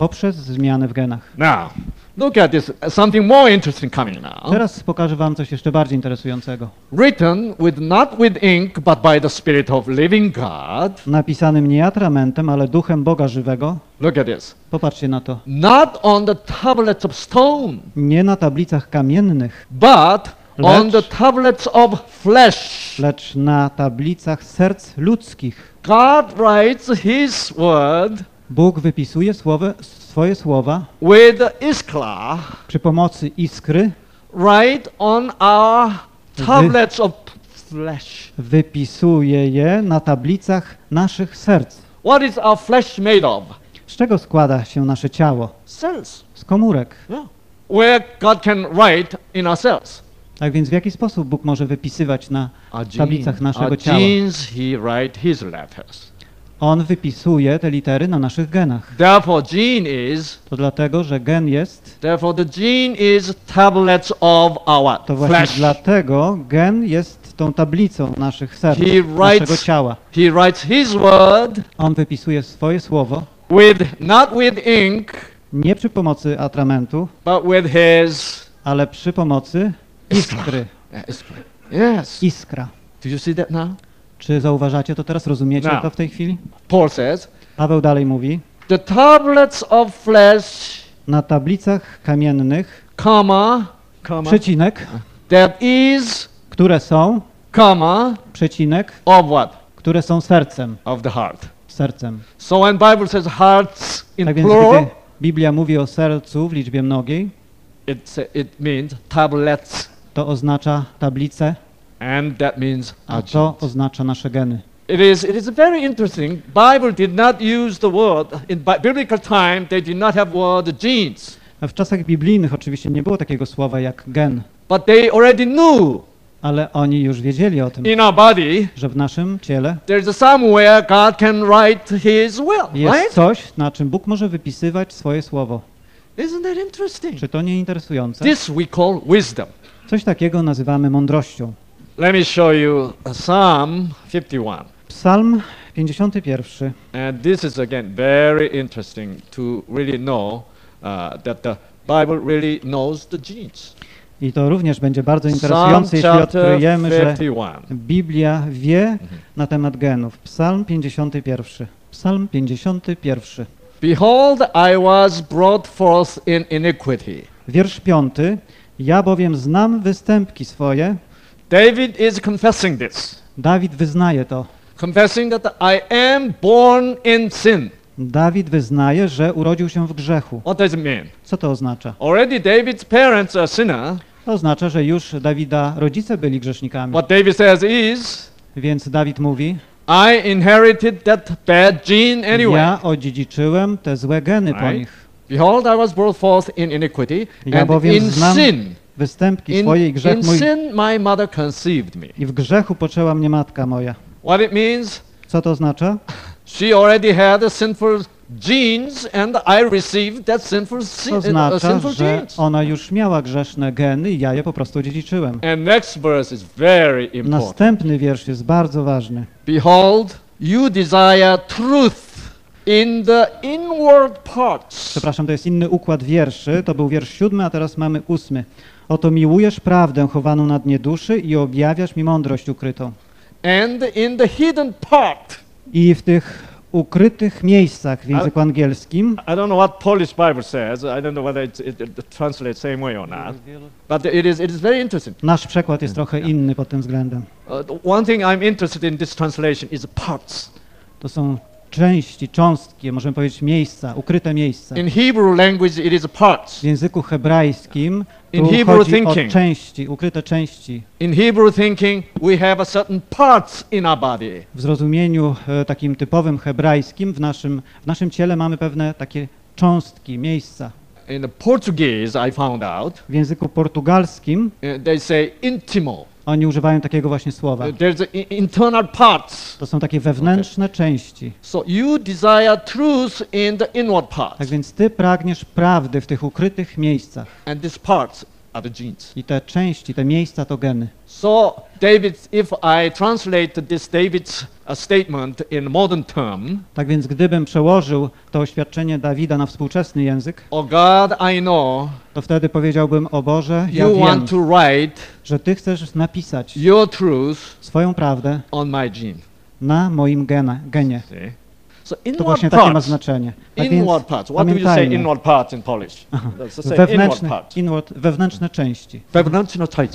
Speaker 2: poprzez zmiany w genach.
Speaker 3: Now, look at this, something more interesting coming now.
Speaker 2: Teraz pokażę wam coś jeszcze bardziej interesującego.
Speaker 3: Written not with ink, but by the Spirit of living God.
Speaker 2: Napisanym nie atramentem, ale duchem Boga żywego.
Speaker 3: Look at this.
Speaker 2: Popatrzcie na to.
Speaker 3: Not on the tablets of stone,
Speaker 2: Nie na tablicach kamiennych,
Speaker 3: but on the
Speaker 2: Lecz-
Speaker 3: tablets of flesh.
Speaker 2: lecz na tablicach serc ludzkich.
Speaker 3: God writes His word
Speaker 2: Bóg wypisuje swoje słowa
Speaker 3: with iskra,
Speaker 2: przy pomocy iskry,
Speaker 3: right on our tablets of flesh.
Speaker 2: wypisuje je na tablicach naszych serc.
Speaker 3: What is our flesh made of?
Speaker 2: Z czego składa się nasze ciało?
Speaker 3: Cells.
Speaker 2: Z komórek.
Speaker 3: Yeah. Where God can write in our cells.
Speaker 2: Tak więc w jaki sposób Bóg może wypisywać na
Speaker 3: Our
Speaker 2: tablicach naszego
Speaker 3: our
Speaker 2: ciała?
Speaker 3: genes, He write His letters.
Speaker 2: On wypisuje te litery na naszych genach.
Speaker 3: Therefore, gene is.
Speaker 2: To dlatego, że gen jest,
Speaker 3: Therefore, the gene is tablets of our
Speaker 2: to właśnie
Speaker 3: flesh.
Speaker 2: dlatego gen jest tą tablicą naszych serc,
Speaker 3: He
Speaker 2: naszego
Speaker 3: writes-
Speaker 2: ciała.
Speaker 3: He writes His word
Speaker 2: On wypisuje swoje słowo
Speaker 3: not with ink,
Speaker 2: nie przy pomocy atramentu,
Speaker 3: but with His.
Speaker 2: ale przy pomocy iskry.
Speaker 3: Yes.
Speaker 2: Iskra.
Speaker 3: Do you see that now?
Speaker 2: Czy zauważacie to teraz? Rozumiecie
Speaker 1: No.
Speaker 2: to w tej chwili?
Speaker 3: Paul says,
Speaker 2: Paweł dalej mówi,
Speaker 3: the tablets of flesh,
Speaker 2: na tablicach kamiennych,
Speaker 3: comma,
Speaker 2: przecinek,
Speaker 3: that is,
Speaker 2: które są,
Speaker 3: comma,
Speaker 2: przecinek,
Speaker 3: of what?
Speaker 2: które są sercem,
Speaker 3: Of the heart.
Speaker 2: sercem.
Speaker 3: So when Bible says hearts in
Speaker 2: Tak więc
Speaker 3: plural,
Speaker 2: gdy Biblia mówi o sercu w liczbie mnogiej,
Speaker 3: it means tablets,
Speaker 2: to oznacza tablicę,
Speaker 3: and that means
Speaker 2: a
Speaker 3: our
Speaker 2: to
Speaker 3: genes.
Speaker 2: oznacza nasze geny.
Speaker 3: It is very interesting. Bible did not use the word in biblical time. They did not have word genes,
Speaker 2: W czasach biblijnych oczywiście nie było takiego słowa jak gen,
Speaker 3: but they already knew
Speaker 2: ale oni już wiedzieli o tym,
Speaker 3: in our body
Speaker 2: że w naszym ciele
Speaker 3: there's a somewhere God can write His will,
Speaker 2: jest
Speaker 3: right?
Speaker 2: coś, na czym Bóg może wypisywać swoje słowo.
Speaker 3: Isn't that interesting?
Speaker 2: Czy to nie interesujące?
Speaker 3: This we call wisdom.
Speaker 2: Coś takiego nazywamy mądrością.
Speaker 3: Let me show you Psalm 51.
Speaker 2: Psalm 51.
Speaker 3: And this is again very interesting to really know that the Bible really knows the genes.
Speaker 2: I to również będzie bardzo
Speaker 3: Psalm
Speaker 2: interesujące, jeśli
Speaker 3: chapter
Speaker 2: odkryjemy, że
Speaker 3: 51.
Speaker 2: Biblia wie na temat genów. Psalm 51. Psalm 51.
Speaker 3: Behold, I was brought forth in iniquity.
Speaker 2: Wiersz 5. Ja bowiem znam występki swoje.
Speaker 3: David is confessing this,
Speaker 2: Dawid wyznaje to.
Speaker 3: confessing that I am born in sin.
Speaker 2: Dawid wyznaje, że urodził się w grzechu.
Speaker 3: What does it mean?
Speaker 2: Co to oznacza?
Speaker 3: Already David's parents are sinner.
Speaker 2: To oznacza, że już Dawida rodzice byli grzesznikami.
Speaker 3: What David says is,
Speaker 2: Więc Dawid mówi,
Speaker 3: I inherited that bad gene anyway.
Speaker 2: ja odziedziczyłem te złe geny po
Speaker 3: Right.
Speaker 2: nich.
Speaker 3: Behold, I was brought forth in iniquity,
Speaker 2: Ja
Speaker 3: and
Speaker 2: bowiem
Speaker 3: in
Speaker 2: znam
Speaker 3: sin,
Speaker 2: występki swoje i grzech
Speaker 3: in
Speaker 2: mój.
Speaker 3: sin my mother conceived me.
Speaker 2: I w grzechu poczęła mnie matka moja.
Speaker 3: What it means?
Speaker 2: Co to oznacza?
Speaker 3: She already had a sinful genes, and I received that sinful,
Speaker 2: To oznacza,
Speaker 3: sinful
Speaker 2: że
Speaker 3: genes.
Speaker 2: ona już miała grzeszne geny i ja je po prostu odziedziczyłem.
Speaker 3: And next verse is very important.
Speaker 2: Następny wiersz jest bardzo ważny.
Speaker 3: Behold, you desire truth in the inward parts.
Speaker 2: Przepraszam, to jest inny układ wierszy. To był wiersz 7, a teraz mamy 8. Oto miłujesz prawdę chowaną na dnie duszy i objawiasz mi mądrość ukrytą.
Speaker 3: And in the hidden part.
Speaker 2: I w tych ukrytych miejscach w języku angielskim,
Speaker 1: I don't know what Polish Bible says. I don't know whether it translates same way or not.
Speaker 3: But it is very interesting.
Speaker 2: nasz przekład jest trochę inny pod tym względem.
Speaker 3: One thing I'm interested in this translation is parts.
Speaker 2: To są części, cząstki, możemy powiedzieć miejsca, ukryte miejsca.
Speaker 3: In Hebrew language, it is parts.
Speaker 2: W języku hebrajskim
Speaker 3: In
Speaker 2: tu
Speaker 3: Hebrew
Speaker 2: chodzi o
Speaker 3: thinking.
Speaker 2: części, ukryte części.
Speaker 3: In Hebrew thinking, we have a certain parts in our body.
Speaker 2: W zrozumieniu takim typowym hebrajskim w naszym ciele mamy pewne takie cząstki, miejsca.
Speaker 3: In the Portuguese, I found out,
Speaker 2: W języku portugalskim
Speaker 3: they say intimo.
Speaker 2: oni używają takiego właśnie słowa.
Speaker 3: There's internal parts.
Speaker 2: To są takie wewnętrzne części.
Speaker 3: So you desire truth in the inward
Speaker 2: Tak
Speaker 3: parts.
Speaker 2: więc ty pragniesz prawdy w tych ukrytych miejscach.
Speaker 3: And these parts are the genes.
Speaker 2: I te części, te miejsca to geny.
Speaker 3: So David, if I translate this David's statement in modern term,
Speaker 2: Tak więc gdybym przełożył to oświadczenie Dawida na współczesny język,
Speaker 3: oh God, I know
Speaker 2: to wtedy powiedziałbym: o Boże, ja
Speaker 3: you
Speaker 2: wiem,
Speaker 3: want to write
Speaker 2: że Ty chcesz napisać
Speaker 3: your truth
Speaker 2: swoją prawdę
Speaker 3: on my gene.
Speaker 2: na moim genie.
Speaker 3: See? So
Speaker 2: To
Speaker 3: inward
Speaker 2: właśnie takie ma
Speaker 3: parts.
Speaker 2: znaczenie. Tak więc
Speaker 3: Inward parts. What do you say
Speaker 2: pamiętajmy,
Speaker 3: inward parts in Polish? Let's say inward
Speaker 2: wewnętrzne,
Speaker 3: parts.
Speaker 2: wewnętrzne części.
Speaker 3: Wewnętrzne części.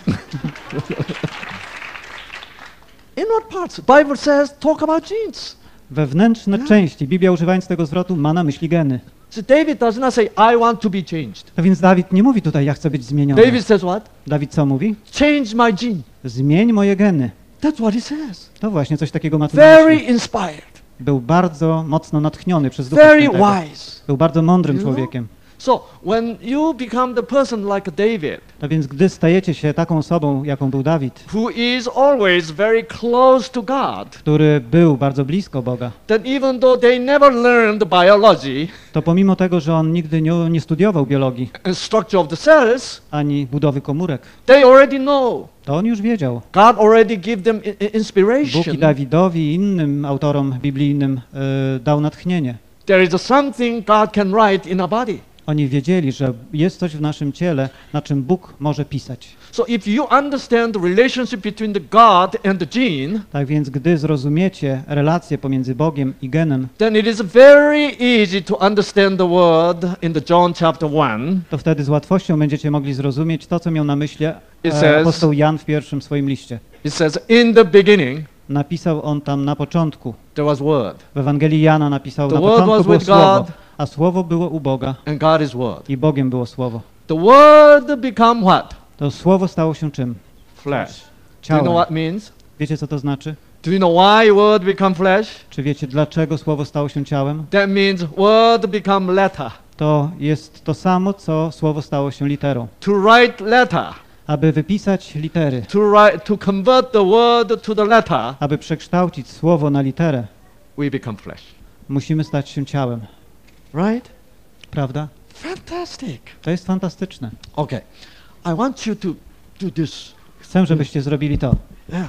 Speaker 3: Inward parts. Bible says talk about genes.
Speaker 2: Wewnętrzne części. Biblia, używając tego zwrotu, ma na myśli geny.
Speaker 3: So David does not say I want to be changed.
Speaker 2: To więc Dawid nie mówi tutaj: ja chcę być zmieniony.
Speaker 3: David says what?
Speaker 2: Dawid co mówi?
Speaker 3: Change my gene.
Speaker 2: Zmień moje geny.
Speaker 3: That's what he says.
Speaker 2: To właśnie coś takiego ma tu na
Speaker 3: Very
Speaker 2: myśli.
Speaker 3: inspired.
Speaker 2: Był bardzo mocno natchniony przez Ducha
Speaker 3: Very
Speaker 2: Świętego.
Speaker 3: wise.
Speaker 2: Był bardzo mądrym
Speaker 3: You know?
Speaker 2: człowiekiem.
Speaker 3: So when you become the person like David,
Speaker 2: No więc gdy stajecie się taką osobą, jaką był Dawid,
Speaker 3: who is always very close to God,
Speaker 2: który był bardzo blisko Boga,
Speaker 3: then even though they never learned biology
Speaker 2: to pomimo tego, że on nigdy nie studiował biologii
Speaker 3: and structure of the cells,
Speaker 2: ani budowy komórek,
Speaker 3: they already know.
Speaker 2: to on już wiedział.
Speaker 3: God already give them
Speaker 2: Bóg i
Speaker 3: inspiration.
Speaker 2: Dawidowi i innym autorom biblijnym dał natchnienie.
Speaker 3: There is something God can write in a body.
Speaker 2: Oni wiedzieli, że jest coś w naszym ciele, na czym Bóg może pisać.
Speaker 3: So if you understand the relationship between the God and the gene,
Speaker 2: Tak więc gdy zrozumiecie relację pomiędzy Bogiem i genem,
Speaker 3: then it is very easy to understand the word in the John chapter 1.
Speaker 2: to wtedy z łatwością będziecie mogli zrozumieć to, co miał na myśli
Speaker 3: It says-
Speaker 2: apostoł Jan w pierwszym swoim liście.
Speaker 3: It says, in the beginning,
Speaker 2: Napisał on tam na początku.
Speaker 3: there was word,
Speaker 2: W Ewangelii Jana napisał:
Speaker 3: The
Speaker 2: na
Speaker 3: Word
Speaker 2: początku
Speaker 3: was
Speaker 2: było
Speaker 3: with
Speaker 2: Słowo,
Speaker 3: God.
Speaker 2: a Słowo było u Boga
Speaker 3: and God is word.
Speaker 2: i Bogiem było Słowo.
Speaker 3: The word become what?
Speaker 2: To Słowo stało się czym?
Speaker 3: Flesh. Do you know
Speaker 2: Ciałem.
Speaker 3: what means?
Speaker 2: Wiecie, co to znaczy?
Speaker 3: Do you know why word become flesh?
Speaker 2: Czy wiecie, dlaczego Słowo stało się ciałem?
Speaker 3: That means word become letter.
Speaker 2: To jest to samo, co Słowo stało się literą.
Speaker 3: To write letter,
Speaker 2: Aby wypisać litery,
Speaker 3: to convert the word to the letter,
Speaker 2: aby przekształcić Słowo na literę,
Speaker 3: we become flesh.
Speaker 2: musimy stać się ciałem.
Speaker 3: Right?
Speaker 2: Prawda?
Speaker 3: Fantastic.
Speaker 2: To jest fantastyczne.
Speaker 3: Okay. I want you to do this.
Speaker 2: Chcę, żebyście zrobili to.
Speaker 3: Yeah.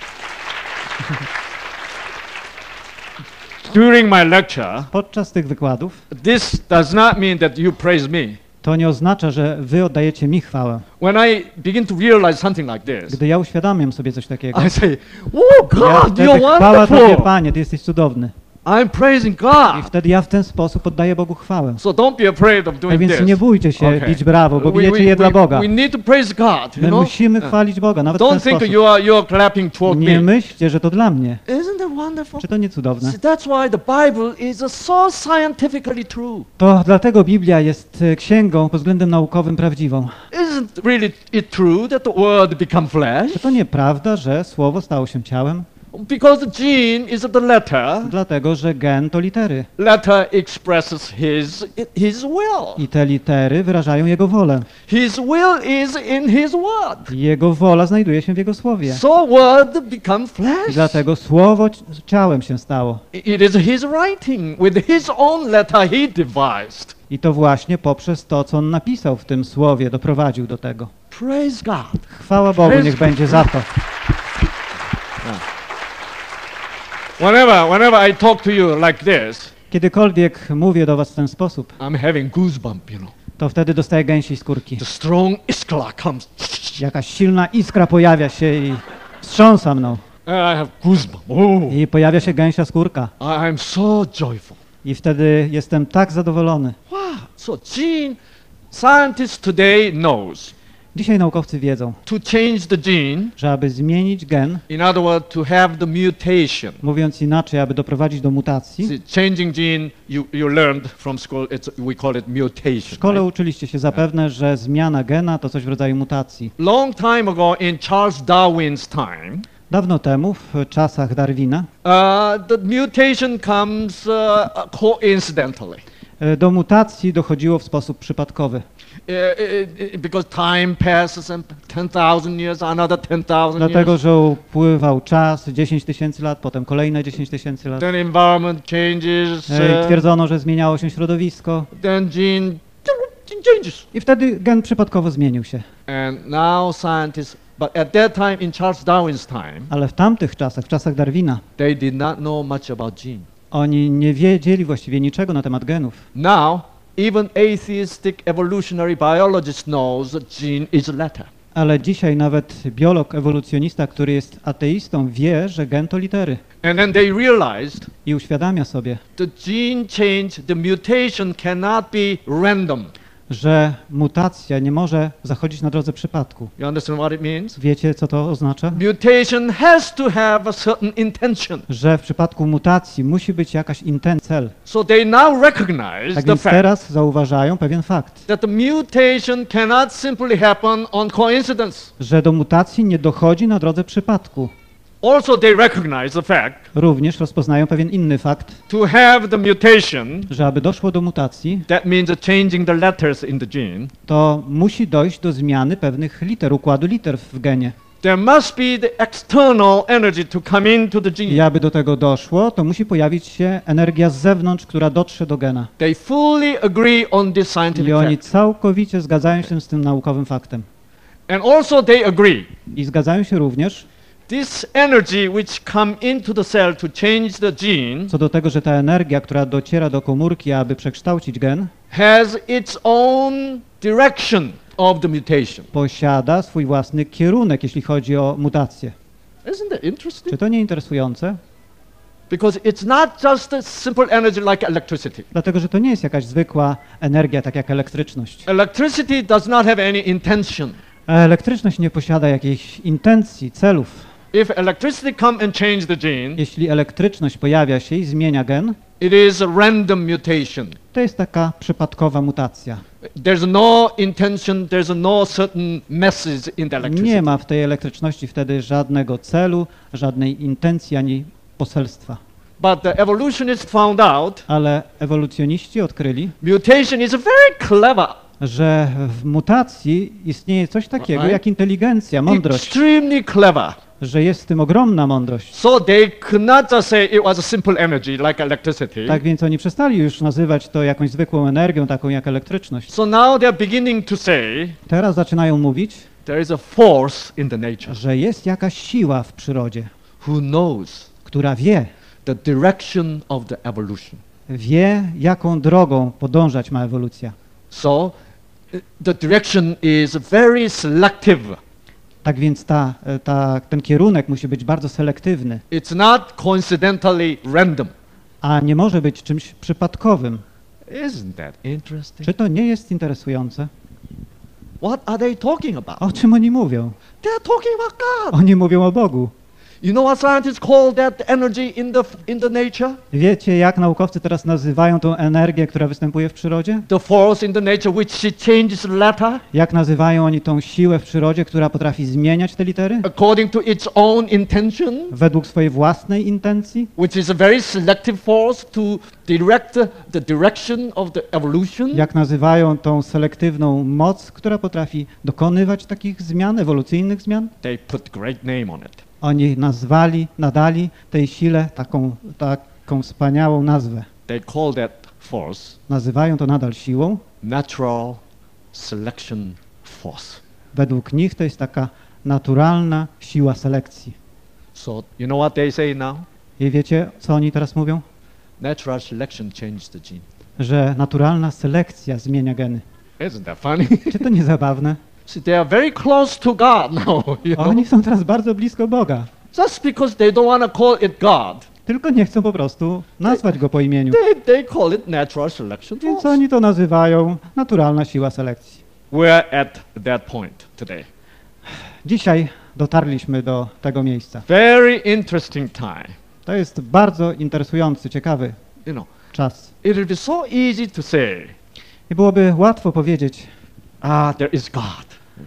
Speaker 3: During my lecture,
Speaker 2: Podczas tych wykładów
Speaker 3: this does not mean that you praise me.
Speaker 2: to nie oznacza, że wy oddajecie mi chwałę.
Speaker 3: When I begin to realize something like this,
Speaker 2: Gdy ja uświadamiam sobie coś takiego,
Speaker 3: I say, "Oh
Speaker 2: ja
Speaker 3: God,
Speaker 2: wtedy
Speaker 3: you're
Speaker 2: chwała Tobie,
Speaker 3: wonderful!
Speaker 2: Panie, Ty jesteś cudowny.
Speaker 3: I'm praising
Speaker 2: I
Speaker 3: God."
Speaker 2: wtedy ja w ten sposób oddaję Bogu chwałę.
Speaker 3: So don't be afraid of
Speaker 2: Tak
Speaker 3: doing
Speaker 2: więc
Speaker 3: this.
Speaker 2: nie bójcie się
Speaker 3: Okay.
Speaker 2: bić brawo, bo bijecie je dla Boga.
Speaker 3: we need to praise God. You
Speaker 2: My
Speaker 3: know?
Speaker 2: musimy chwalić Boga, nawet w
Speaker 3: Don't
Speaker 2: ten
Speaker 3: think
Speaker 2: sposób.
Speaker 3: you're clapping toward
Speaker 2: Nie
Speaker 3: me.
Speaker 2: myślcie, że to dla mnie.
Speaker 3: Isn't that wonderful?
Speaker 2: Czy to nie cudowne?
Speaker 3: See, that's why the Bible is so scientifically true.
Speaker 2: To dlatego Biblia jest księgą pod względem naukowym prawdziwą.
Speaker 3: Isn't really it true that the Word become flesh?
Speaker 2: Czy to nieprawda, że Słowo stało się ciałem?
Speaker 3: Because the gene is the letter.
Speaker 2: Dlatego, że gen to litery.
Speaker 3: Letter expresses his will.
Speaker 2: I te litery wyrażają Jego wolę.
Speaker 3: His will is in his word.
Speaker 2: Jego wola znajduje się w Jego Słowie.
Speaker 3: So word become
Speaker 2: I
Speaker 3: flesh.
Speaker 2: dlatego Słowo ciałem się stało.
Speaker 3: It is his writing with his own letter he devised.
Speaker 2: I to właśnie poprzez to, co On napisał w tym Słowie, doprowadził do tego.
Speaker 3: Praise God.
Speaker 2: Chwała Bogu,
Speaker 3: Praise
Speaker 2: niech będzie za to.
Speaker 3: Whenever I talk to you like this,
Speaker 2: Kiedykolwiek mówię do was w ten sposób,
Speaker 3: I'm having goosebump, you know.
Speaker 2: to wtedy dostaję gęsiej skórki.
Speaker 3: The strong iskla comes.
Speaker 2: Jakaś silna iskra pojawia się i wstrząsa mną.
Speaker 3: I have goosebump. Oh,
Speaker 2: I pojawia się gęsia skórka.
Speaker 3: I'm so joyful.
Speaker 2: I wtedy jestem tak zadowolony.
Speaker 3: Wow. So gene scientists today knows
Speaker 2: Dzisiaj naukowcy wiedzą,
Speaker 3: to change the gene,
Speaker 2: że aby zmienić gen,
Speaker 3: in other words, to have the mutation.
Speaker 2: mówiąc inaczej, aby doprowadzić do mutacji,
Speaker 3: See, changing gene, you learned from school, we call it
Speaker 2: w
Speaker 3: mutation.
Speaker 2: szkole uczyliście się zapewne, że zmiana gena to coś w rodzaju mutacji.
Speaker 3: Long time ago in Charles Darwin's time,
Speaker 2: Dawno temu, w czasach Darwina,
Speaker 3: the mutation comes coincidentally.
Speaker 2: Do mutacji dochodziło w sposób przypadkowy.
Speaker 3: Because time passes and 10,000 years, another 10,000
Speaker 2: Dlatego,
Speaker 3: years.
Speaker 2: że upływał czas, 10 tysięcy lat, potem kolejne 10 tysięcy lat.
Speaker 3: Then environment changes.
Speaker 2: Twierdzono, że zmieniało się środowisko.
Speaker 3: Then gene changes.
Speaker 2: I wtedy gen przypadkowo zmienił się.
Speaker 3: And now scientists, but at that time in Charles Darwin's time,
Speaker 2: Ale w tamtych czasach, w czasach Darwina,
Speaker 3: they did not know much about gene.
Speaker 2: oni nie wiedzieli właściwie niczego na temat genów.
Speaker 3: Now, even atheistic evolutionary biologist knows that gene is letter.
Speaker 2: Ale dzisiaj nawet biolog, ewolucjonista, który jest ateistą, wie, że gen to litery.
Speaker 3: And then they realized
Speaker 2: I uświadamia sobie,
Speaker 3: the gene change, the mutation cannot be random.
Speaker 2: że mutacja nie może zachodzić na drodze przypadku.
Speaker 3: You understand what it means?
Speaker 2: Wiecie, co to oznacza?
Speaker 3: Mutation has to have a certain intention.
Speaker 2: Że w przypadku mutacji musi być jakaś cel.
Speaker 3: So they now recognize
Speaker 2: Tak
Speaker 3: the
Speaker 2: więc
Speaker 3: fact
Speaker 2: teraz zauważają pewien fakt,
Speaker 3: that the mutation cannot simply happen on coincidence.
Speaker 2: że do mutacji nie dochodzi na drodze przypadku.
Speaker 3: Also, they recognize the fact
Speaker 2: Również rozpoznają pewien inny fakt,
Speaker 3: to have the mutation,
Speaker 2: że aby doszło do mutacji,
Speaker 3: that means changing the letters in the gene,
Speaker 2: to musi dojść do zmiany pewnych liter, układu liter w genie.
Speaker 3: there must be the external energy to come into the
Speaker 2: I
Speaker 3: gene.
Speaker 2: aby do tego doszło, to musi pojawić się energia z zewnątrz, która dotrze do gena.
Speaker 3: They fully agree on this scientific
Speaker 2: I oni
Speaker 3: fact.
Speaker 2: całkowicie zgadzają się z tym naukowym faktem.
Speaker 3: And also they agree
Speaker 2: I zgadzają się również
Speaker 3: this energy which come into the cell to change the gene
Speaker 2: co do tego, że ta energia, która dociera do komórki, aby przekształcić gen,
Speaker 3: has its own direction of the mutation.
Speaker 2: posiada swój własny kierunek, jeśli chodzi o mutację.
Speaker 3: Isn't that interesting?
Speaker 2: Czy to nie interesujące?
Speaker 3: Because it's not just a simple energy like electricity.
Speaker 2: Dlatego, że to nie jest jakaś zwykła energia, tak jak elektryczność.
Speaker 3: Electricity does not have any intention.
Speaker 2: A elektryczność nie posiada jakiejś intencji, celów.
Speaker 3: If electricity come and change the gene,
Speaker 2: Jeśli elektryczność pojawia się i zmienia gen,
Speaker 3: it is a random mutation.
Speaker 2: to jest taka przypadkowa mutacja.
Speaker 3: There's no intention, there's no certain message in the electricity.
Speaker 2: Nie ma w tej elektryczności wtedy żadnego celu, żadnej intencji ani poselstwa.
Speaker 3: But the evolutionists found out
Speaker 2: Ale ewolucjoniści odkryli,
Speaker 3: mutation is very clever,
Speaker 2: że w mutacji istnieje coś takiego
Speaker 3: Right.
Speaker 2: jak inteligencja, mądrość,
Speaker 3: extremely clever.
Speaker 2: że jest w tym ogromna mądrość.
Speaker 3: So they could not just say it was a simple energy like electricity.
Speaker 2: Tak więc oni przestali już nazywać to jakąś zwykłą energią, taką jak elektryczność.
Speaker 3: So now they're beginning to say
Speaker 2: Teraz zaczynają mówić,
Speaker 3: there is a force in the nature
Speaker 2: że jest jakaś siła w przyrodzie,
Speaker 3: who knows
Speaker 2: która wie,
Speaker 3: the direction of the evolution.
Speaker 2: jaką drogą podążać ma ewolucja.
Speaker 3: So the direction is very selective.
Speaker 2: Tak więc ten kierunek musi być bardzo selektywny,
Speaker 3: It's not coincidentally random.
Speaker 2: a nie może być czymś przypadkowym.
Speaker 3: Isn't that interesting?
Speaker 2: Czy to nie jest interesujące?
Speaker 3: What are they talking about?
Speaker 2: O czym oni mówią?
Speaker 3: They're talking about God.
Speaker 2: Oni mówią o Bogu.
Speaker 3: You know what scientists call that energy in the nature?
Speaker 2: Wiecie, jak naukowcy teraz nazywają tą energię, która występuje w przyrodzie?
Speaker 3: The force in the nature which she changes letter
Speaker 2: Jak nazywają oni tą siłę w przyrodzie, która potrafi zmieniać te litery?
Speaker 3: according to its own intention,
Speaker 2: Według swojej własnej intencji?
Speaker 3: which is a very selective force to direct the direction of the evolution.
Speaker 2: Jak nazywają tą selektywną moc, która potrafi dokonywać takich zmian, ewolucyjnych zmian?
Speaker 3: They put great name on it.
Speaker 2: Oni nadali tej sile taką wspaniałą nazwę.
Speaker 3: They call that force
Speaker 2: Nazywają to nadal siłą.
Speaker 3: natural selection force.
Speaker 2: Według nich to jest taka naturalna siła selekcji.
Speaker 3: So you know what they say now?
Speaker 2: I wiecie, co oni teraz mówią?
Speaker 3: Natural selection changed the gene.
Speaker 2: Że naturalna selekcja zmienia geny.
Speaker 3: Isn't that funny?
Speaker 2: Czy to nie zabawne?
Speaker 3: See, they are very close to God now. You know?
Speaker 2: Oni są teraz bardzo blisko Boga.
Speaker 3: Just because they don't want to call it God,
Speaker 2: Tylko nie chcą po prostu nazwać go po imieniu.
Speaker 3: they call it natural selection
Speaker 2: Więc
Speaker 3: force.
Speaker 2: oni to nazywają naturalna siła selekcji.
Speaker 3: We're at that point today.
Speaker 2: Dzisiaj dotarliśmy do tego miejsca.
Speaker 3: Very interesting time.
Speaker 2: To jest bardzo interesujący, ciekawy
Speaker 3: You know,
Speaker 2: czas.
Speaker 3: it would be so easy to say,
Speaker 2: I byłoby łatwo powiedzieć,
Speaker 3: there is God.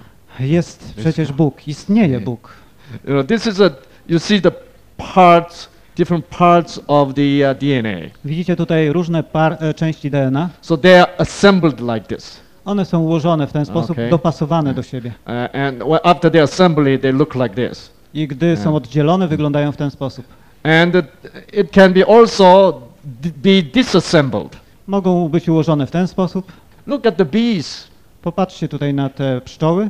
Speaker 2: jest przecież Bóg, istnieje Bóg.
Speaker 3: You know, this is you see the parts, different parts of the DNA.
Speaker 2: Widzicie tutaj różne części DNA.
Speaker 3: So they are assembled like this.
Speaker 2: One są ułożone w ten sposób,
Speaker 3: Okay.
Speaker 2: dopasowane do siebie.
Speaker 3: And after the assembly, they look like this.
Speaker 2: I gdy są oddzielone, wyglądają w ten sposób.
Speaker 3: And it can be also be disassembled.
Speaker 2: Mogą być ułożone w ten sposób,
Speaker 3: Look at the bees.
Speaker 2: Popatrzcie tutaj na te pszczoły.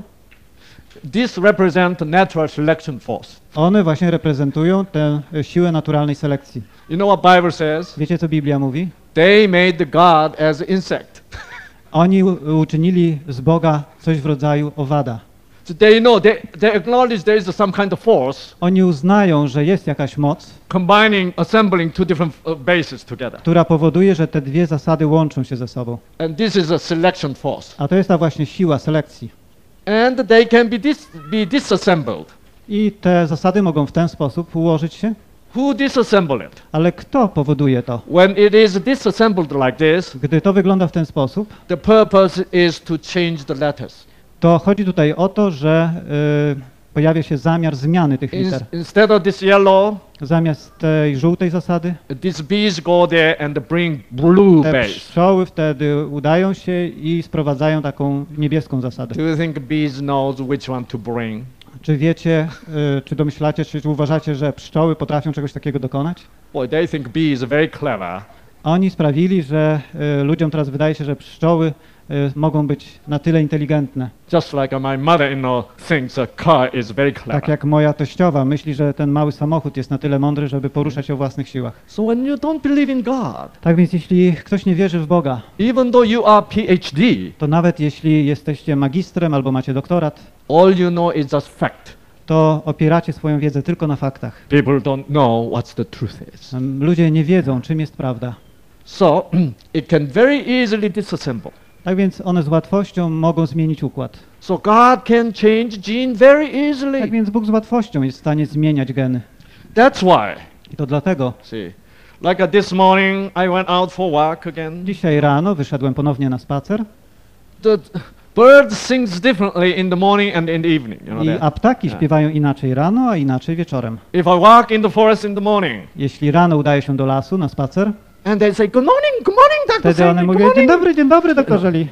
Speaker 3: This represents the natural selection force.
Speaker 2: One właśnie reprezentują tę siłę naturalnej selekcji.
Speaker 3: You know what Bible says?
Speaker 2: Wiecie, co Biblia mówi?
Speaker 3: They made the God as an insect.
Speaker 2: Oni uczynili z Boga coś w rodzaju owada.
Speaker 3: So they know, they acknowledge there is some kind of force
Speaker 2: Oni uznają, że jest jakaś moc,
Speaker 3: combining, assembling two different bases together.
Speaker 2: która powoduje, że te dwie zasady łączą się ze sobą.
Speaker 3: And this is a selection force.
Speaker 2: A to jest ta właśnie siła selekcji.
Speaker 3: And they can be disassembled.
Speaker 2: I te zasady mogą w ten sposób ułożyć się.
Speaker 3: Who disassembled it?
Speaker 2: Ale kto powoduje to?
Speaker 3: When it is disassembled like this,
Speaker 2: Gdy to wygląda w ten sposób,
Speaker 3: the purpose is to change the letters.
Speaker 2: to chodzi tutaj o to, że pojawia się zamiar zmiany tych liter.
Speaker 3: Instead of this yellow,
Speaker 2: Zamiast tej żółtej zasady,
Speaker 3: these bees go there and bring blue
Speaker 2: te
Speaker 3: base.
Speaker 2: pszczoły wtedy udają się i sprowadzają taką niebieską zasadę.
Speaker 3: Do you think bees knows which one to bring?
Speaker 2: Czy wiecie, czy domyślacie, czy uważacie, że pszczoły potrafią czegoś takiego dokonać?
Speaker 3: Boy, they think bees are very clever.
Speaker 2: Oni sprawili, że ludziom teraz wydaje się, że pszczoły mogą być na tyle inteligentne.
Speaker 3: Just like my mother-in-law thinks a car is very clever.
Speaker 2: Tak jak moja teściowa myśli, że ten mały samochód jest na tyle mądry, żeby poruszać się o własnych siłach.
Speaker 3: So when you don't believe in God,
Speaker 2: Tak więc jeśli ktoś nie wierzy w Boga,
Speaker 3: even though you are PhD,
Speaker 2: to nawet jeśli jesteście magistrem albo macie doktorat,
Speaker 3: all you know is just fact.
Speaker 2: to opieracie swoją wiedzę tylko na faktach.
Speaker 3: People don't know what the truth is.
Speaker 2: Ludzie nie wiedzą, czym jest prawda.
Speaker 3: So it can very easily disassemble.
Speaker 2: Tak więc one z łatwością mogą zmienić układ.
Speaker 3: So God can change gene very
Speaker 2: Tak
Speaker 3: easily.
Speaker 2: więc Bóg z łatwością jest w stanie zmieniać geny.
Speaker 3: That's why,
Speaker 2: I to dlatego
Speaker 3: see, like this morning I went out for walk again.
Speaker 2: dzisiaj rano wyszedłem ponownie na spacer
Speaker 3: The bird sings differently in the morning and in the evening, you know
Speaker 2: a
Speaker 3: that.
Speaker 2: ptaki
Speaker 3: Yeah.
Speaker 2: śpiewają inaczej rano, a inaczej wieczorem.
Speaker 3: If I walk in the forest in the morning
Speaker 2: Jeśli rano udaje się do lasu na spacer,
Speaker 3: and they say good morning, Dr.
Speaker 2: wtedy one
Speaker 3: Sandy, good
Speaker 2: mówią
Speaker 3: morning.
Speaker 2: dzień dobry, doktorze Lee.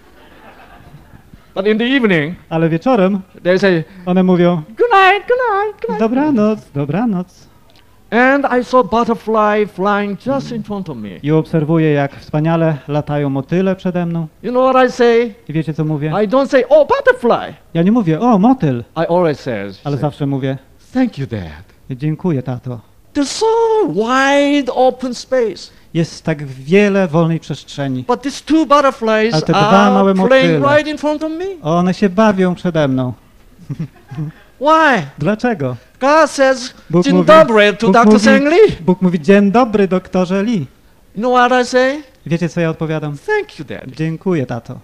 Speaker 3: But in the evening
Speaker 2: Ale wieczorem
Speaker 3: they say
Speaker 2: one mówią
Speaker 3: good night, good night, good night.
Speaker 2: dobranoc, dobranoc.
Speaker 3: And I saw butterfly flying just in front of me.
Speaker 2: I obserwuję, jak wspaniale latają motyle przede mną.
Speaker 3: You know what I say?
Speaker 2: I wiecie, co mówię?
Speaker 3: I don't say, oh, butterfly.
Speaker 2: Ja nie mówię, o, motyl,
Speaker 3: I always says,
Speaker 2: ale zawsze mówię,
Speaker 3: thank you, Dad.
Speaker 2: dziękuję, tato.
Speaker 3: There's so wide open space.
Speaker 2: Jest tak wiele wolnej przestrzeni.
Speaker 3: But these two butterflies
Speaker 2: Ale te dwa małe
Speaker 3: are playing
Speaker 2: motyle.
Speaker 3: right in front of me.
Speaker 2: One się bawią przede mną.
Speaker 3: Why?
Speaker 2: Dlaczego?
Speaker 3: God says,
Speaker 2: Bóg
Speaker 3: Dzień
Speaker 2: mówi-
Speaker 3: dobry to
Speaker 2: Bóg
Speaker 3: Dr.
Speaker 2: mówi-
Speaker 3: Sang Lee.
Speaker 2: Bóg mówi, dzień dobry, doktorze Lee.
Speaker 3: You know what I say?
Speaker 2: Wiecie, co ja odpowiadam?
Speaker 3: Thank you, Dad.
Speaker 2: Dziękuję, tato.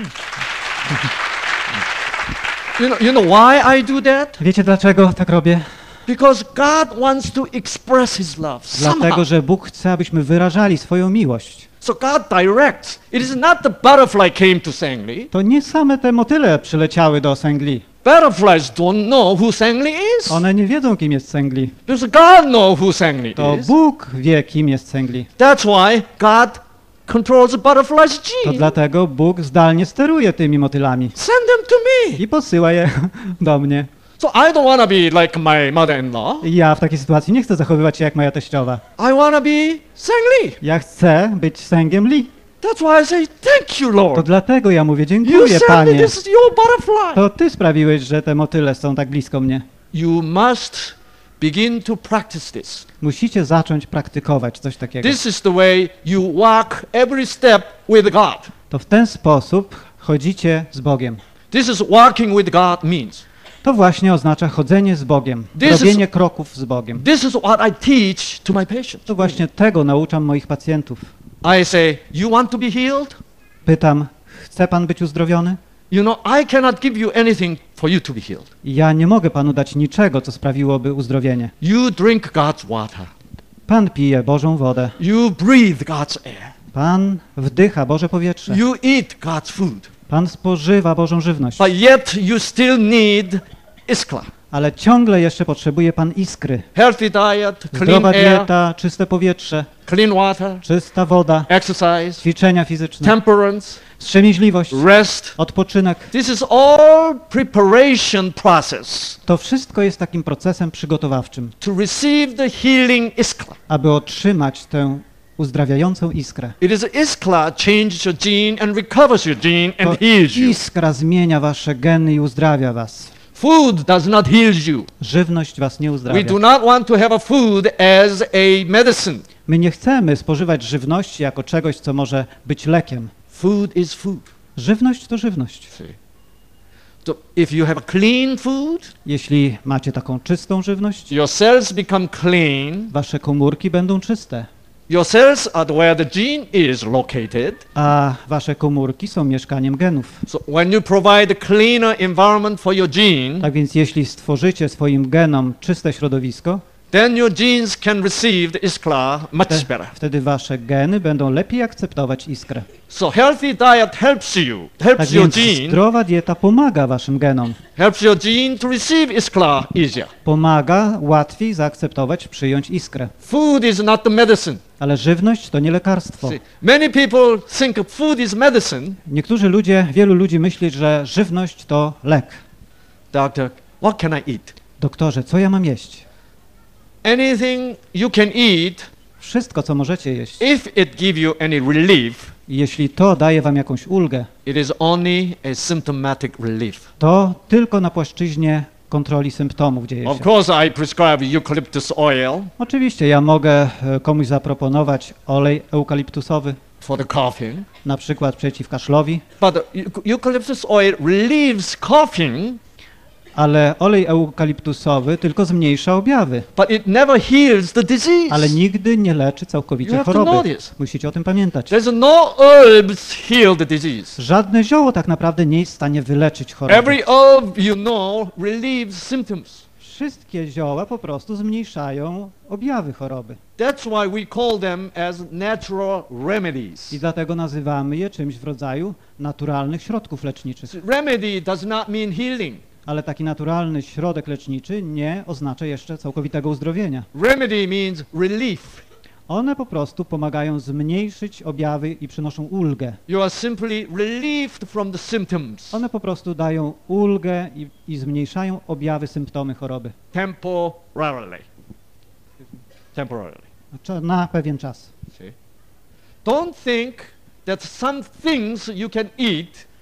Speaker 3: You know why I do that?
Speaker 2: Wiecie, dlaczego tak robię?
Speaker 3: Because God wants to express His love somehow.
Speaker 2: Dlatego, że Bóg chce, abyśmy wyrażali swoją miłość.
Speaker 3: So God directs. It is not the butterfly came to Sang Lee.
Speaker 2: To nie same te motyle przyleciały do Sengli.
Speaker 3: Butterflies don't know who Sang Lee is.
Speaker 2: One nie wiedzą, kim jest Sengli.
Speaker 3: Because God knows who Sang Lee
Speaker 2: To
Speaker 3: is.
Speaker 2: Bóg wie, kim jest Sengli.
Speaker 3: That's why God controls the butterfly's
Speaker 2: To
Speaker 3: gene.
Speaker 2: dlatego Bóg zdalnie steruje tymi motylami
Speaker 3: Send them to me.
Speaker 2: i posyła je do mnie.
Speaker 3: So I don't want to be like my mother-in-law.
Speaker 2: I ja w takiej sytuacji nie chcę zachowywać się jak moja teściowa.
Speaker 3: I want to be Sang Lee.
Speaker 2: Ja chcę być Sengiem Lee.
Speaker 3: That's why I say thank you,
Speaker 2: To
Speaker 3: Lord.
Speaker 2: dlatego ja mówię,
Speaker 3: You
Speaker 2: dziękuję,
Speaker 3: sent me
Speaker 2: Panie.
Speaker 3: this your butterfly.
Speaker 2: To Ty sprawiłeś, że te motyle są tak blisko mnie.
Speaker 3: You must begin to practice this.
Speaker 2: Musicie zacząć praktykować coś takiego.
Speaker 3: This is the way you walk every step with God.
Speaker 2: To w ten sposób chodzicie z Bogiem.
Speaker 3: This is walking with God means.
Speaker 2: To właśnie oznacza chodzenie z Bogiem,
Speaker 3: This is-
Speaker 2: robienie kroków z Bogiem.
Speaker 3: This is what I teach to my patients.
Speaker 2: To właśnie tego nauczam moich pacjentów.
Speaker 3: I say, you want to be healed?
Speaker 2: Pytam, chce Pan być uzdrowiony?
Speaker 3: You know, I cannot give you anything for you to be healed.
Speaker 2: I ja nie mogę Panu dać niczego, co sprawiłoby uzdrowienie.
Speaker 3: You drink God's water.
Speaker 2: Pan pije Bożą wodę.
Speaker 3: You breathe God's air.
Speaker 2: Pan wdycha Boże powietrze.
Speaker 3: You eat God's food.
Speaker 2: Pan spożywa Bożą żywność.
Speaker 3: But yet you still need iskla.
Speaker 2: Ale ciągle jeszcze potrzebuje Pan iskry.
Speaker 3: Healthy diet, clean
Speaker 2: Zdrowa
Speaker 3: air,
Speaker 2: dieta, czyste powietrze,
Speaker 3: clean water,
Speaker 2: czysta woda,
Speaker 3: exercise,
Speaker 2: ćwiczenia fizyczne,
Speaker 3: temperance,
Speaker 2: wstrzemięźliwość,
Speaker 3: rest.
Speaker 2: odpoczynek.
Speaker 3: This is all preparation process
Speaker 2: To wszystko jest takim procesem przygotowawczym,
Speaker 3: to receive the healing iskla.
Speaker 2: aby otrzymać tę uzdrawiającą iskrę.
Speaker 3: It is iskra changes your gene and recovers your gene
Speaker 2: To
Speaker 3: and heals you.
Speaker 2: iskra zmienia wasze geny i uzdrawia was.
Speaker 3: Food does not heal you.
Speaker 2: Żywność was nie
Speaker 3: We
Speaker 2: uzdrawia.
Speaker 3: do not want to have a food as a medicine.
Speaker 2: My nie chcemy spożywać żywności jako czegoś, co może być lekiem.
Speaker 3: Food is food.
Speaker 2: Żywność to żywność.
Speaker 3: See? So if you have clean food,
Speaker 2: Jeśli macie taką czystą żywność,
Speaker 3: your cells become clean.
Speaker 2: wasze komórki będą czyste,
Speaker 3: Your cells are where the gene is located.
Speaker 2: a wasze komórki są mieszkaniem genów.
Speaker 3: So when you provide a cleaner environment for your gene,
Speaker 2: Tak więc jeśli stworzycie swoim genom czyste środowisko,
Speaker 3: then your genes can receive the iskra much better.
Speaker 2: wtedy wasze geny będą lepiej akceptować iskrę.
Speaker 3: So healthy diet helps you,
Speaker 2: Tak
Speaker 3: helps your
Speaker 2: więc
Speaker 3: gene,
Speaker 2: zdrowa dieta pomaga waszym genom.
Speaker 3: helps your gene to receive iskra easier.
Speaker 2: Pomaga łatwiej zaakceptować, przyjąć iskrę.
Speaker 3: Food is not the medicine.
Speaker 2: Ale żywność to nie lekarstwo.
Speaker 3: See, many people think food is medicine.
Speaker 2: Wielu ludzi myśli, że żywność to lek.
Speaker 3: Doctor, what can I eat?
Speaker 2: Doktorze, co ja mam jeść?
Speaker 3: Anything you can eat,
Speaker 2: Wszystko, co możecie jeść.
Speaker 3: if it give you any relief,
Speaker 2: I jeśli to daje wam jakąś ulgę,
Speaker 3: it is only a symptomatic relief.
Speaker 2: to tylko na płaszczyźnie kontroli symptomów dzieje
Speaker 3: Of
Speaker 2: się.
Speaker 3: course, I prescribe eucalyptus oil
Speaker 2: Oczywiście ja mogę komuś zaproponować olej eukaliptusowy,
Speaker 3: for the coughing,
Speaker 2: na przykład przeciw kaszlowi,
Speaker 3: but eucalyptus oil relieves coughing,
Speaker 2: ale olej eukaliptusowy tylko zmniejsza objawy,
Speaker 3: but it never heals the disease.
Speaker 2: ale nigdy nie leczy
Speaker 3: You
Speaker 2: całkowicie
Speaker 3: have to know
Speaker 2: choroby.
Speaker 3: this.
Speaker 2: Musicie o tym pamiętać.
Speaker 3: There's no herbs heal the disease.
Speaker 2: Żadne zioło tak naprawdę nie jest w stanie wyleczyć choroby.
Speaker 3: Every herb you know relieves symptoms.
Speaker 2: Wszystkie zioła po prostu zmniejszają objawy choroby.
Speaker 3: That's why we call them as natural remedies.
Speaker 2: I dlatego nazywamy je czymś w rodzaju naturalnych środków leczniczych.
Speaker 3: Remedy does not mean healing.
Speaker 2: Ale taki naturalny środek leczniczy nie oznacza jeszcze całkowitego uzdrowienia.
Speaker 3: Remedy means relief.
Speaker 2: One po prostu pomagają zmniejszyć objawy i przynoszą ulgę.
Speaker 3: You are simply relieved from the symptoms
Speaker 2: One po prostu dają ulgę i zmniejszają objawy, symptomy choroby.
Speaker 3: temporarily. Temporarily.
Speaker 2: Na pewien czas.
Speaker 3: See? Don't think that some things you can eat,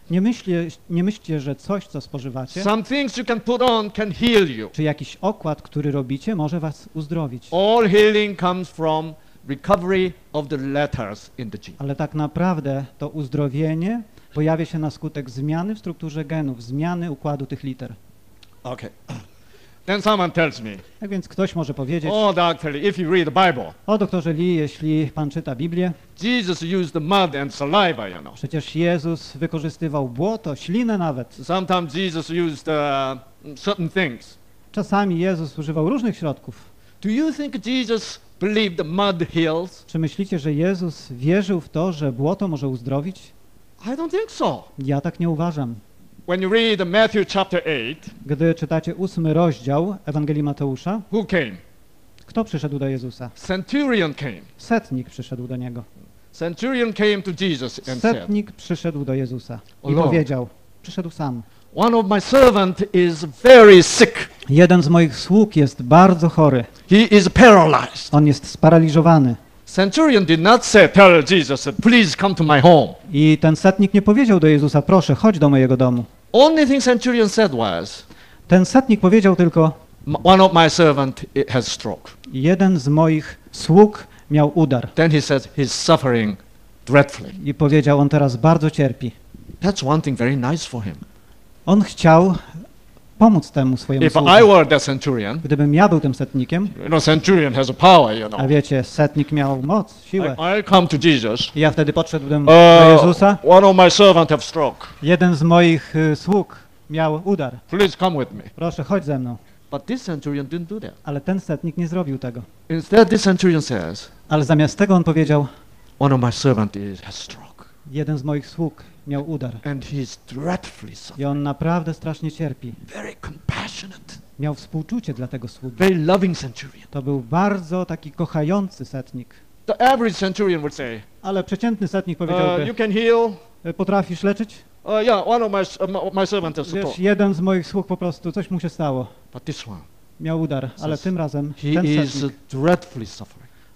Speaker 2: Nie myślcie, że coś, co spożywacie,
Speaker 3: some things you can put on can heal you.
Speaker 2: czy jakiś okład, który robicie, może was uzdrowić.
Speaker 3: All healing comes from recovery of the letters in the gene.
Speaker 2: Ale tak naprawdę to uzdrowienie pojawia się na skutek zmiany w strukturze genów, zmiany układu tych liter.
Speaker 3: Okay. Then someone tells me,
Speaker 2: Tak więc ktoś może powiedzieć:
Speaker 3: oh doctor, if you read the Bible,
Speaker 2: o doktorze Lee, jeśli pan czyta Biblię,
Speaker 3: Jesus used the mud and saliva, you know.
Speaker 2: przecież Jezus wykorzystywał błoto, ślinę nawet.
Speaker 3: Sometimes Jesus used certain things.
Speaker 2: Czasami Jezus używał różnych środków.
Speaker 3: Do you think Jesus believed the mud heals?
Speaker 2: Czy myślicie, że Jezus wierzył w to, że błoto może uzdrowić?
Speaker 3: I don't think so.
Speaker 2: Ja tak nie uważam.
Speaker 3: When you read Matthew chapter 8,
Speaker 2: Gdy czytacie 8 rozdział Ewangelii Mateusza,
Speaker 3: who came?
Speaker 2: kto przyszedł do Jezusa?
Speaker 3: Centurion came.
Speaker 2: Setnik przyszedł do Niego.
Speaker 3: Centurion came to Jesus and said,
Speaker 2: Setnik przyszedł do Jezusa i
Speaker 3: Alone.
Speaker 2: powiedział, przyszedł sam:
Speaker 3: one of my servant is very sick.
Speaker 2: jeden z moich sług jest bardzo chory.
Speaker 3: He is paralyzed.
Speaker 2: On jest sparaliżowany.
Speaker 3: Centurion did not tell Jesus, please come to my home.
Speaker 2: I ten setnik nie powiedział do Jezusa: proszę, chodź do mojego domu.
Speaker 3: Only thing Centurion said was,
Speaker 2: Ten setnik powiedział tylko:
Speaker 3: one of my servant has stroke.
Speaker 2: jeden z moich sług miał udar.
Speaker 3: Then he said, he's suffering dreadfully.
Speaker 2: I powiedział: on teraz bardzo cierpi.
Speaker 3: That's one thing very nice for him.
Speaker 2: On chciał pomóc temu swojemu
Speaker 3: If
Speaker 2: słudze.
Speaker 3: I were the centurion,
Speaker 2: Gdybym ja był tym setnikiem,
Speaker 3: centurion has a power, you know.
Speaker 2: a wiecie, setnik miał moc, siłę.
Speaker 3: I come to Jesus.
Speaker 2: I ja wtedy podszedłbym do Jezusa.
Speaker 3: One of my servant have stroke.
Speaker 2: Jeden z moich sług miał udar.
Speaker 3: Please come with me.
Speaker 2: Proszę, chodź ze mną.
Speaker 3: But this centurion didn't do that.
Speaker 2: Ale ten setnik nie zrobił tego.
Speaker 3: Instead, this centurion says,
Speaker 2: Ale zamiast tego on powiedział:
Speaker 3: one of my servant has stroke.
Speaker 2: jeden z moich sług miał udar.
Speaker 3: And he's dreadfully suffering.
Speaker 2: I on naprawdę strasznie cierpi.
Speaker 3: Very compassionate.
Speaker 2: Miał współczucie dla tego sługi.
Speaker 3: Very loving centurion.
Speaker 2: To był bardzo taki kochający setnik.
Speaker 3: The average centurion would say,
Speaker 2: Ale przeciętny setnik
Speaker 3: you
Speaker 2: powiedziałby:
Speaker 3: can heal.
Speaker 2: potrafisz leczyć?
Speaker 3: Yeah, one of my servant has
Speaker 2: Wiesz,
Speaker 3: stroke.
Speaker 2: jeden z moich sług po prostu, coś mu się stało.
Speaker 3: But this one,
Speaker 2: Miał udar, ale
Speaker 3: Says,
Speaker 2: tym razem
Speaker 3: he
Speaker 2: ten
Speaker 3: is
Speaker 2: setnik,
Speaker 3: dreadfully suffering.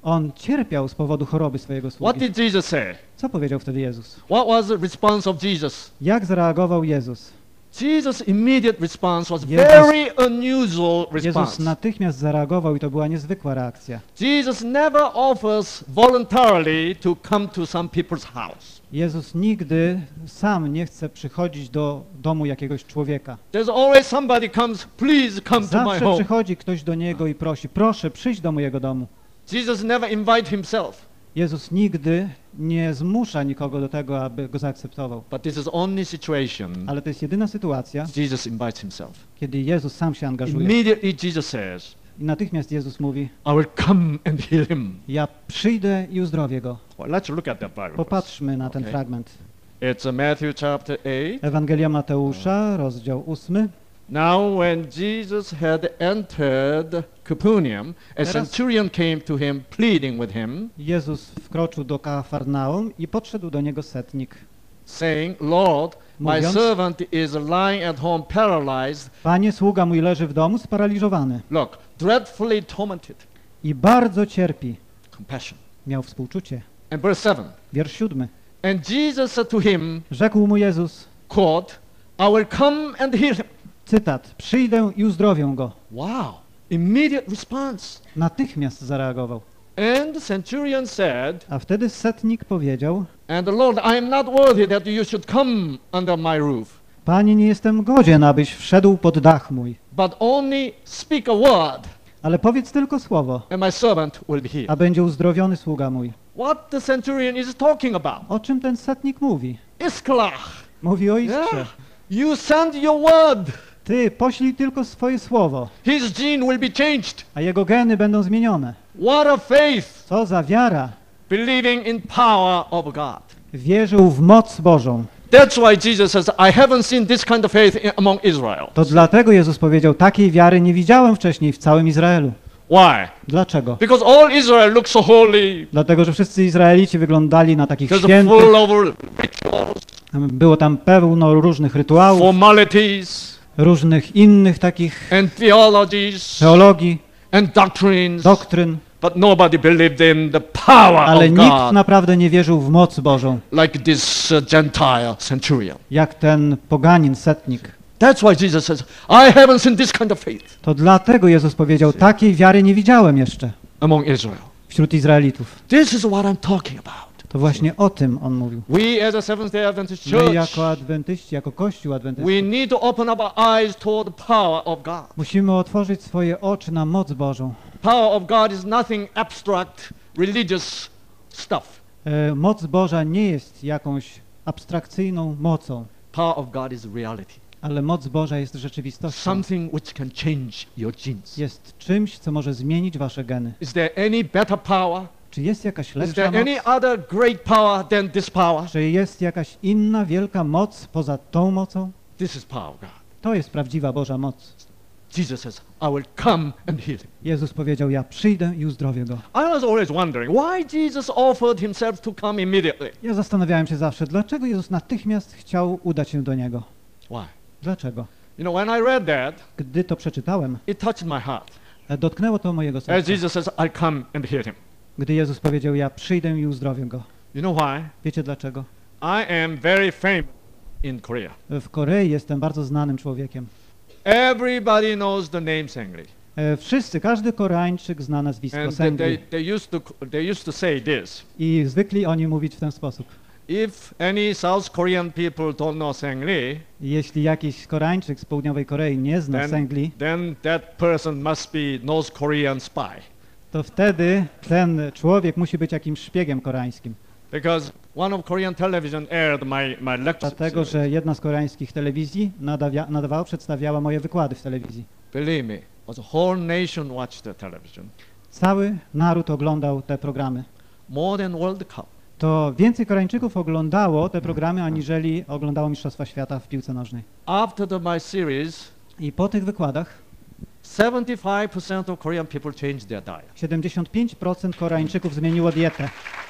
Speaker 2: On cierpiał z powodu choroby swojego
Speaker 3: What
Speaker 2: sługi.
Speaker 3: did Jesus say?
Speaker 2: Co powiedział wtedy Jezus?
Speaker 3: What was the response of Jesus?
Speaker 2: Jak zareagował Jezus?
Speaker 3: Jesus' immediate response was
Speaker 2: Jezus-
Speaker 3: very unusual
Speaker 2: Jezus
Speaker 3: response.
Speaker 2: natychmiast zareagował i to była niezwykła reakcja.
Speaker 3: Jesus never offers voluntarily to come to some people's house.
Speaker 2: Jezus nigdy sam nie chce przychodzić do domu jakiegoś człowieka.
Speaker 3: There's always somebody comes, please come to my
Speaker 2: Zawsze
Speaker 3: home.
Speaker 2: przychodzi ktoś do niego i prosi, proszę przyjdź do mojego domu.
Speaker 3: Jesus never invite himself,
Speaker 2: Jezus nigdy nie zmusza nikogo do tego, aby go zaakceptował.
Speaker 3: but this is only situation
Speaker 2: Ale to jest jedyna sytuacja,
Speaker 3: Jesus invites himself.
Speaker 2: kiedy Jezus sam się angażuje.
Speaker 3: Immediately Jesus says,
Speaker 2: I natychmiast Jezus mówi,
Speaker 3: I will come and heal him.
Speaker 2: ja przyjdę i uzdrowię go.
Speaker 3: Well, let's look at that Bible verse.
Speaker 2: Popatrzmy na ten
Speaker 3: Okay.
Speaker 2: fragment.
Speaker 3: It's Matthew chapter 8.
Speaker 2: Ewangelia Mateusza, rozdział 8.
Speaker 3: Now when Jesus had entered Capernaum, a
Speaker 2: Teraz-
Speaker 3: centurion came to him pleading with him,
Speaker 2: Jezus wkroczył do Kafarnaum i podszedł do niego setnik,
Speaker 3: saying, Lord, my
Speaker 2: mówiąc,
Speaker 3: servant is lying at home paralyzed.
Speaker 2: Panie, sługa mój leży w domu sparaliżowany
Speaker 3: Look, dreadfully tormented.
Speaker 2: i bardzo cierpi.
Speaker 3: Compassion.
Speaker 2: Miał współczucie.
Speaker 3: And verse 7.
Speaker 2: Wiersz 7.
Speaker 3: And Jesus said to him,
Speaker 2: Rzekł mu Jezus,
Speaker 3: quote, I will come and heal him.
Speaker 2: cytat, przyjdę i uzdrowię go.
Speaker 3: Wow. Immediate response.
Speaker 2: Natychmiast zareagował.
Speaker 3: And the centurion said,
Speaker 2: A wtedy setnik powiedział,
Speaker 3: and the Lord, I am not worthy that you should come under my roof,
Speaker 2: Panie, nie jestem godzien, abyś wszedł pod dach mój,
Speaker 3: but only speak a word,
Speaker 2: ale powiedz tylko słowo,
Speaker 3: and my servant will be healed.
Speaker 2: a będzie uzdrowiony sługa mój.
Speaker 3: What the centurion is talking about?
Speaker 2: O czym ten setnik mówi?
Speaker 3: Isklach.
Speaker 2: Mówi o Iskrze.
Speaker 3: Yeah. You send your word.
Speaker 2: Ty, poślij tylko swoje słowo,
Speaker 3: His gene will be changed.
Speaker 2: a jego geny będą zmienione.
Speaker 3: What a faith.
Speaker 2: Co za wiara!
Speaker 3: Believing in power of God.
Speaker 2: Wierzył w moc Bożą.
Speaker 3: That's why Jesus says, I haven't seen this kind of faith among Israel.
Speaker 2: To dlatego Jezus powiedział, takiej wiary nie widziałem wcześniej w całym Izraelu.
Speaker 3: Why?
Speaker 2: Dlaczego?
Speaker 3: Because all Israel looks so holy.
Speaker 2: Dlatego, że wszyscy Izraelici wyglądali na takich
Speaker 3: There's
Speaker 2: świętych.
Speaker 3: full of rituals,
Speaker 2: Było tam pełno różnych rytuałów,
Speaker 3: formalities,
Speaker 2: różnych innych takich
Speaker 3: and theologies,
Speaker 2: teologii,
Speaker 3: and doctrines.
Speaker 2: doktryn,
Speaker 3: But nobody believed in the power
Speaker 2: ale
Speaker 3: of
Speaker 2: nikt
Speaker 3: God
Speaker 2: naprawdę nie wierzył w moc Bożą,
Speaker 3: like this Gentile centurion.
Speaker 2: jak ten poganin, setnik.
Speaker 3: That's why Jesus says, I haven't seen this kind of faith
Speaker 2: To dlatego Jezus powiedział, takiej wiary nie widziałem jeszcze
Speaker 3: among Israel.
Speaker 2: wśród Izraelitów.
Speaker 3: This is what I'm talking about.
Speaker 2: To właśnie o tym on mówił.
Speaker 3: We as a Seventh-day Adventist
Speaker 2: My
Speaker 3: church,
Speaker 2: jako adwentyści, jako Kościół
Speaker 3: we
Speaker 2: adwentysty
Speaker 3: need to open up our eyes toward the power of God.
Speaker 2: musimy otworzyć swoje oczy na moc Bożą.
Speaker 3: Power of God is nothing abstract, religious stuff.
Speaker 2: Moc Boża nie jest jakąś abstrakcyjną mocą,
Speaker 3: Power of God is reality.
Speaker 2: ale moc Boża jest rzeczywistością.
Speaker 3: Something which can change your genes.
Speaker 2: Jest czymś, co może zmienić wasze geny.
Speaker 3: Is there any better power?
Speaker 2: Czy jest jakaś
Speaker 3: Is
Speaker 2: lepsza
Speaker 3: there
Speaker 2: moc?
Speaker 3: any other great power than this power?
Speaker 2: Czy jest jakaś inna wielka moc poza tą mocą?
Speaker 3: This is power of God.
Speaker 2: To jest prawdziwa Boża moc.
Speaker 3: Jesus says, I will come and heal him.
Speaker 2: Jezus powiedział, ja przyjdę i uzdrowię go.
Speaker 3: I was always wondering why Jesus offered himself to come immediately.
Speaker 2: Ja zastanawiałem się zawsze, dlaczego Jezus natychmiast chciał udać się do Niego.
Speaker 3: Why?
Speaker 2: Dlaczego?
Speaker 3: You know, when I read that,
Speaker 2: Gdy to przeczytałem,
Speaker 3: it touched my heart.
Speaker 2: dotknęło to mojego
Speaker 3: As
Speaker 2: serca.
Speaker 3: Jesus says, I'll come and heal him.
Speaker 2: Gdy Jezus powiedział, ja przyjdę i uzdrowię go.
Speaker 3: You know why?
Speaker 2: Wiecie dlaczego?
Speaker 3: I am very famous in Korea.
Speaker 2: W Korei jestem bardzo znanym człowiekiem.
Speaker 3: Everybody knows the name Sengli.
Speaker 2: Wszyscy, każdy Koreańczyk zna nazwisko
Speaker 3: And
Speaker 2: Sengli.
Speaker 3: they used to say this.
Speaker 2: I zwykli oni mówić w ten sposób.
Speaker 3: If any South Korean people don't know Sengli,
Speaker 2: Jeśli jakiś Koreańczyk z południowej Korei nie zna Sengli,
Speaker 3: then that person must be North Korean spy.
Speaker 2: to wtedy ten człowiek musi być jakimś szpiegiem koreańskim.
Speaker 3: Because one of Korean television aired my lecture
Speaker 2: Dlatego,
Speaker 3: series.
Speaker 2: że jedna z koreańskich telewizji nadawała, przedstawiała moje wykłady w telewizji.
Speaker 3: Believe me, the whole nation watched the television.
Speaker 2: Cały naród oglądał te programy.
Speaker 3: More than World Cup.
Speaker 2: To więcej Koreańczyków oglądało te programy, aniżeli oglądało Mistrzostwa Świata w piłce nożnej.
Speaker 3: After my series,
Speaker 2: I po tych wykładach
Speaker 3: 75% of Korean people changed their diet.
Speaker 2: 75% Koreańczyków zmieniło dietę.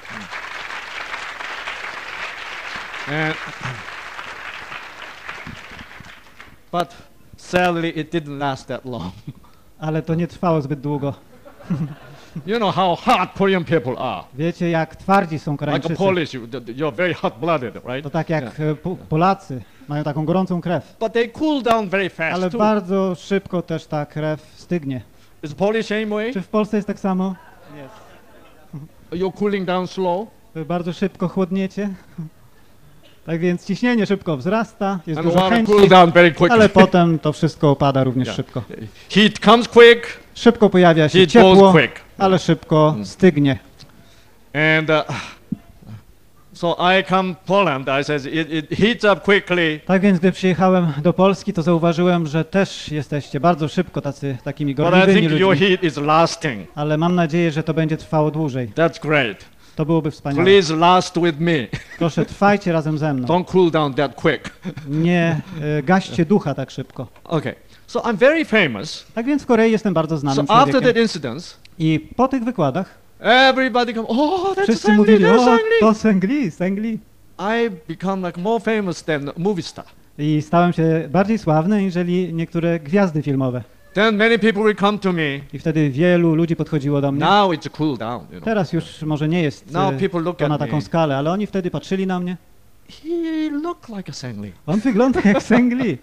Speaker 3: And but sadly, it didn't last that long.
Speaker 2: Ale to nie trwało zbyt długo.
Speaker 3: You know how hard Korean people are.
Speaker 2: Wiecie, jak twardzi są
Speaker 3: Like a
Speaker 2: Koreańczycy.
Speaker 3: Polish, you're very hot-blooded, right?
Speaker 2: To tak jak
Speaker 3: Yeah.
Speaker 2: Polacy mają taką gorącą krew.
Speaker 3: But they cool down very
Speaker 2: Ale
Speaker 3: fast too.
Speaker 2: bardzo szybko też ta krew stygnie.
Speaker 3: Is Polish same way?
Speaker 2: Czy w Polsce jest tak samo? Jest.
Speaker 3: You're cooling down slow?
Speaker 2: Wy bardzo szybko chłodniecie. Tak więc ciśnienie szybko wzrasta, jest
Speaker 3: And
Speaker 2: dużo
Speaker 3: water
Speaker 2: chęci,
Speaker 3: cool down very quickly.
Speaker 2: ale potem to wszystko opada również
Speaker 3: Yeah.
Speaker 2: szybko.
Speaker 3: Heat comes quick,
Speaker 2: Szybko pojawia się
Speaker 3: heat
Speaker 2: ciepło,
Speaker 3: goes quick.
Speaker 2: ale szybko stygnie.
Speaker 3: And so I come Poland, I says it heats up quickly.
Speaker 2: Tak więc gdy przyjechałem do Polski, to zauważyłem, że też jesteście bardzo szybko takimi
Speaker 3: But I
Speaker 2: gorliwymi
Speaker 3: think your
Speaker 2: ludźmi.
Speaker 3: heat is lasting.
Speaker 2: Ale mam nadzieję, że to będzie trwało dłużej.
Speaker 3: That's great.
Speaker 2: To byłoby wspaniałe.
Speaker 3: Please last with me.
Speaker 2: Proszę, trwajcie razem ze mną.
Speaker 3: Don't cool down that quick.
Speaker 2: Nie gaście ducha tak szybko.
Speaker 3: Okay. So I'm very famous.
Speaker 2: Tak więc w Korei jestem bardzo
Speaker 3: So
Speaker 2: znanym
Speaker 3: after that
Speaker 2: człowiekiem.
Speaker 3: incident,
Speaker 2: I po tych wykładach
Speaker 3: everybody come, oh, that's
Speaker 2: wszyscy
Speaker 3: Sangli,
Speaker 2: mówili,
Speaker 3: that's
Speaker 2: o,
Speaker 3: Sangli.
Speaker 2: to Sangli, Sangli.
Speaker 3: I become like more famous than movie star.
Speaker 2: I stałem się bardziej sławny, niżeli niektóre gwiazdy filmowe.
Speaker 3: Then many people will come to me.
Speaker 2: I wtedy wielu ludzi podchodziło do mnie.
Speaker 3: Now it's cool down, you know.
Speaker 2: Teraz już może nie jest
Speaker 3: Now people look
Speaker 2: to na
Speaker 3: at
Speaker 2: taką
Speaker 3: me.
Speaker 2: skalę, ale oni wtedy patrzyli na mnie.
Speaker 3: He looked like a Sangli.
Speaker 2: On wygląda jak Sangli.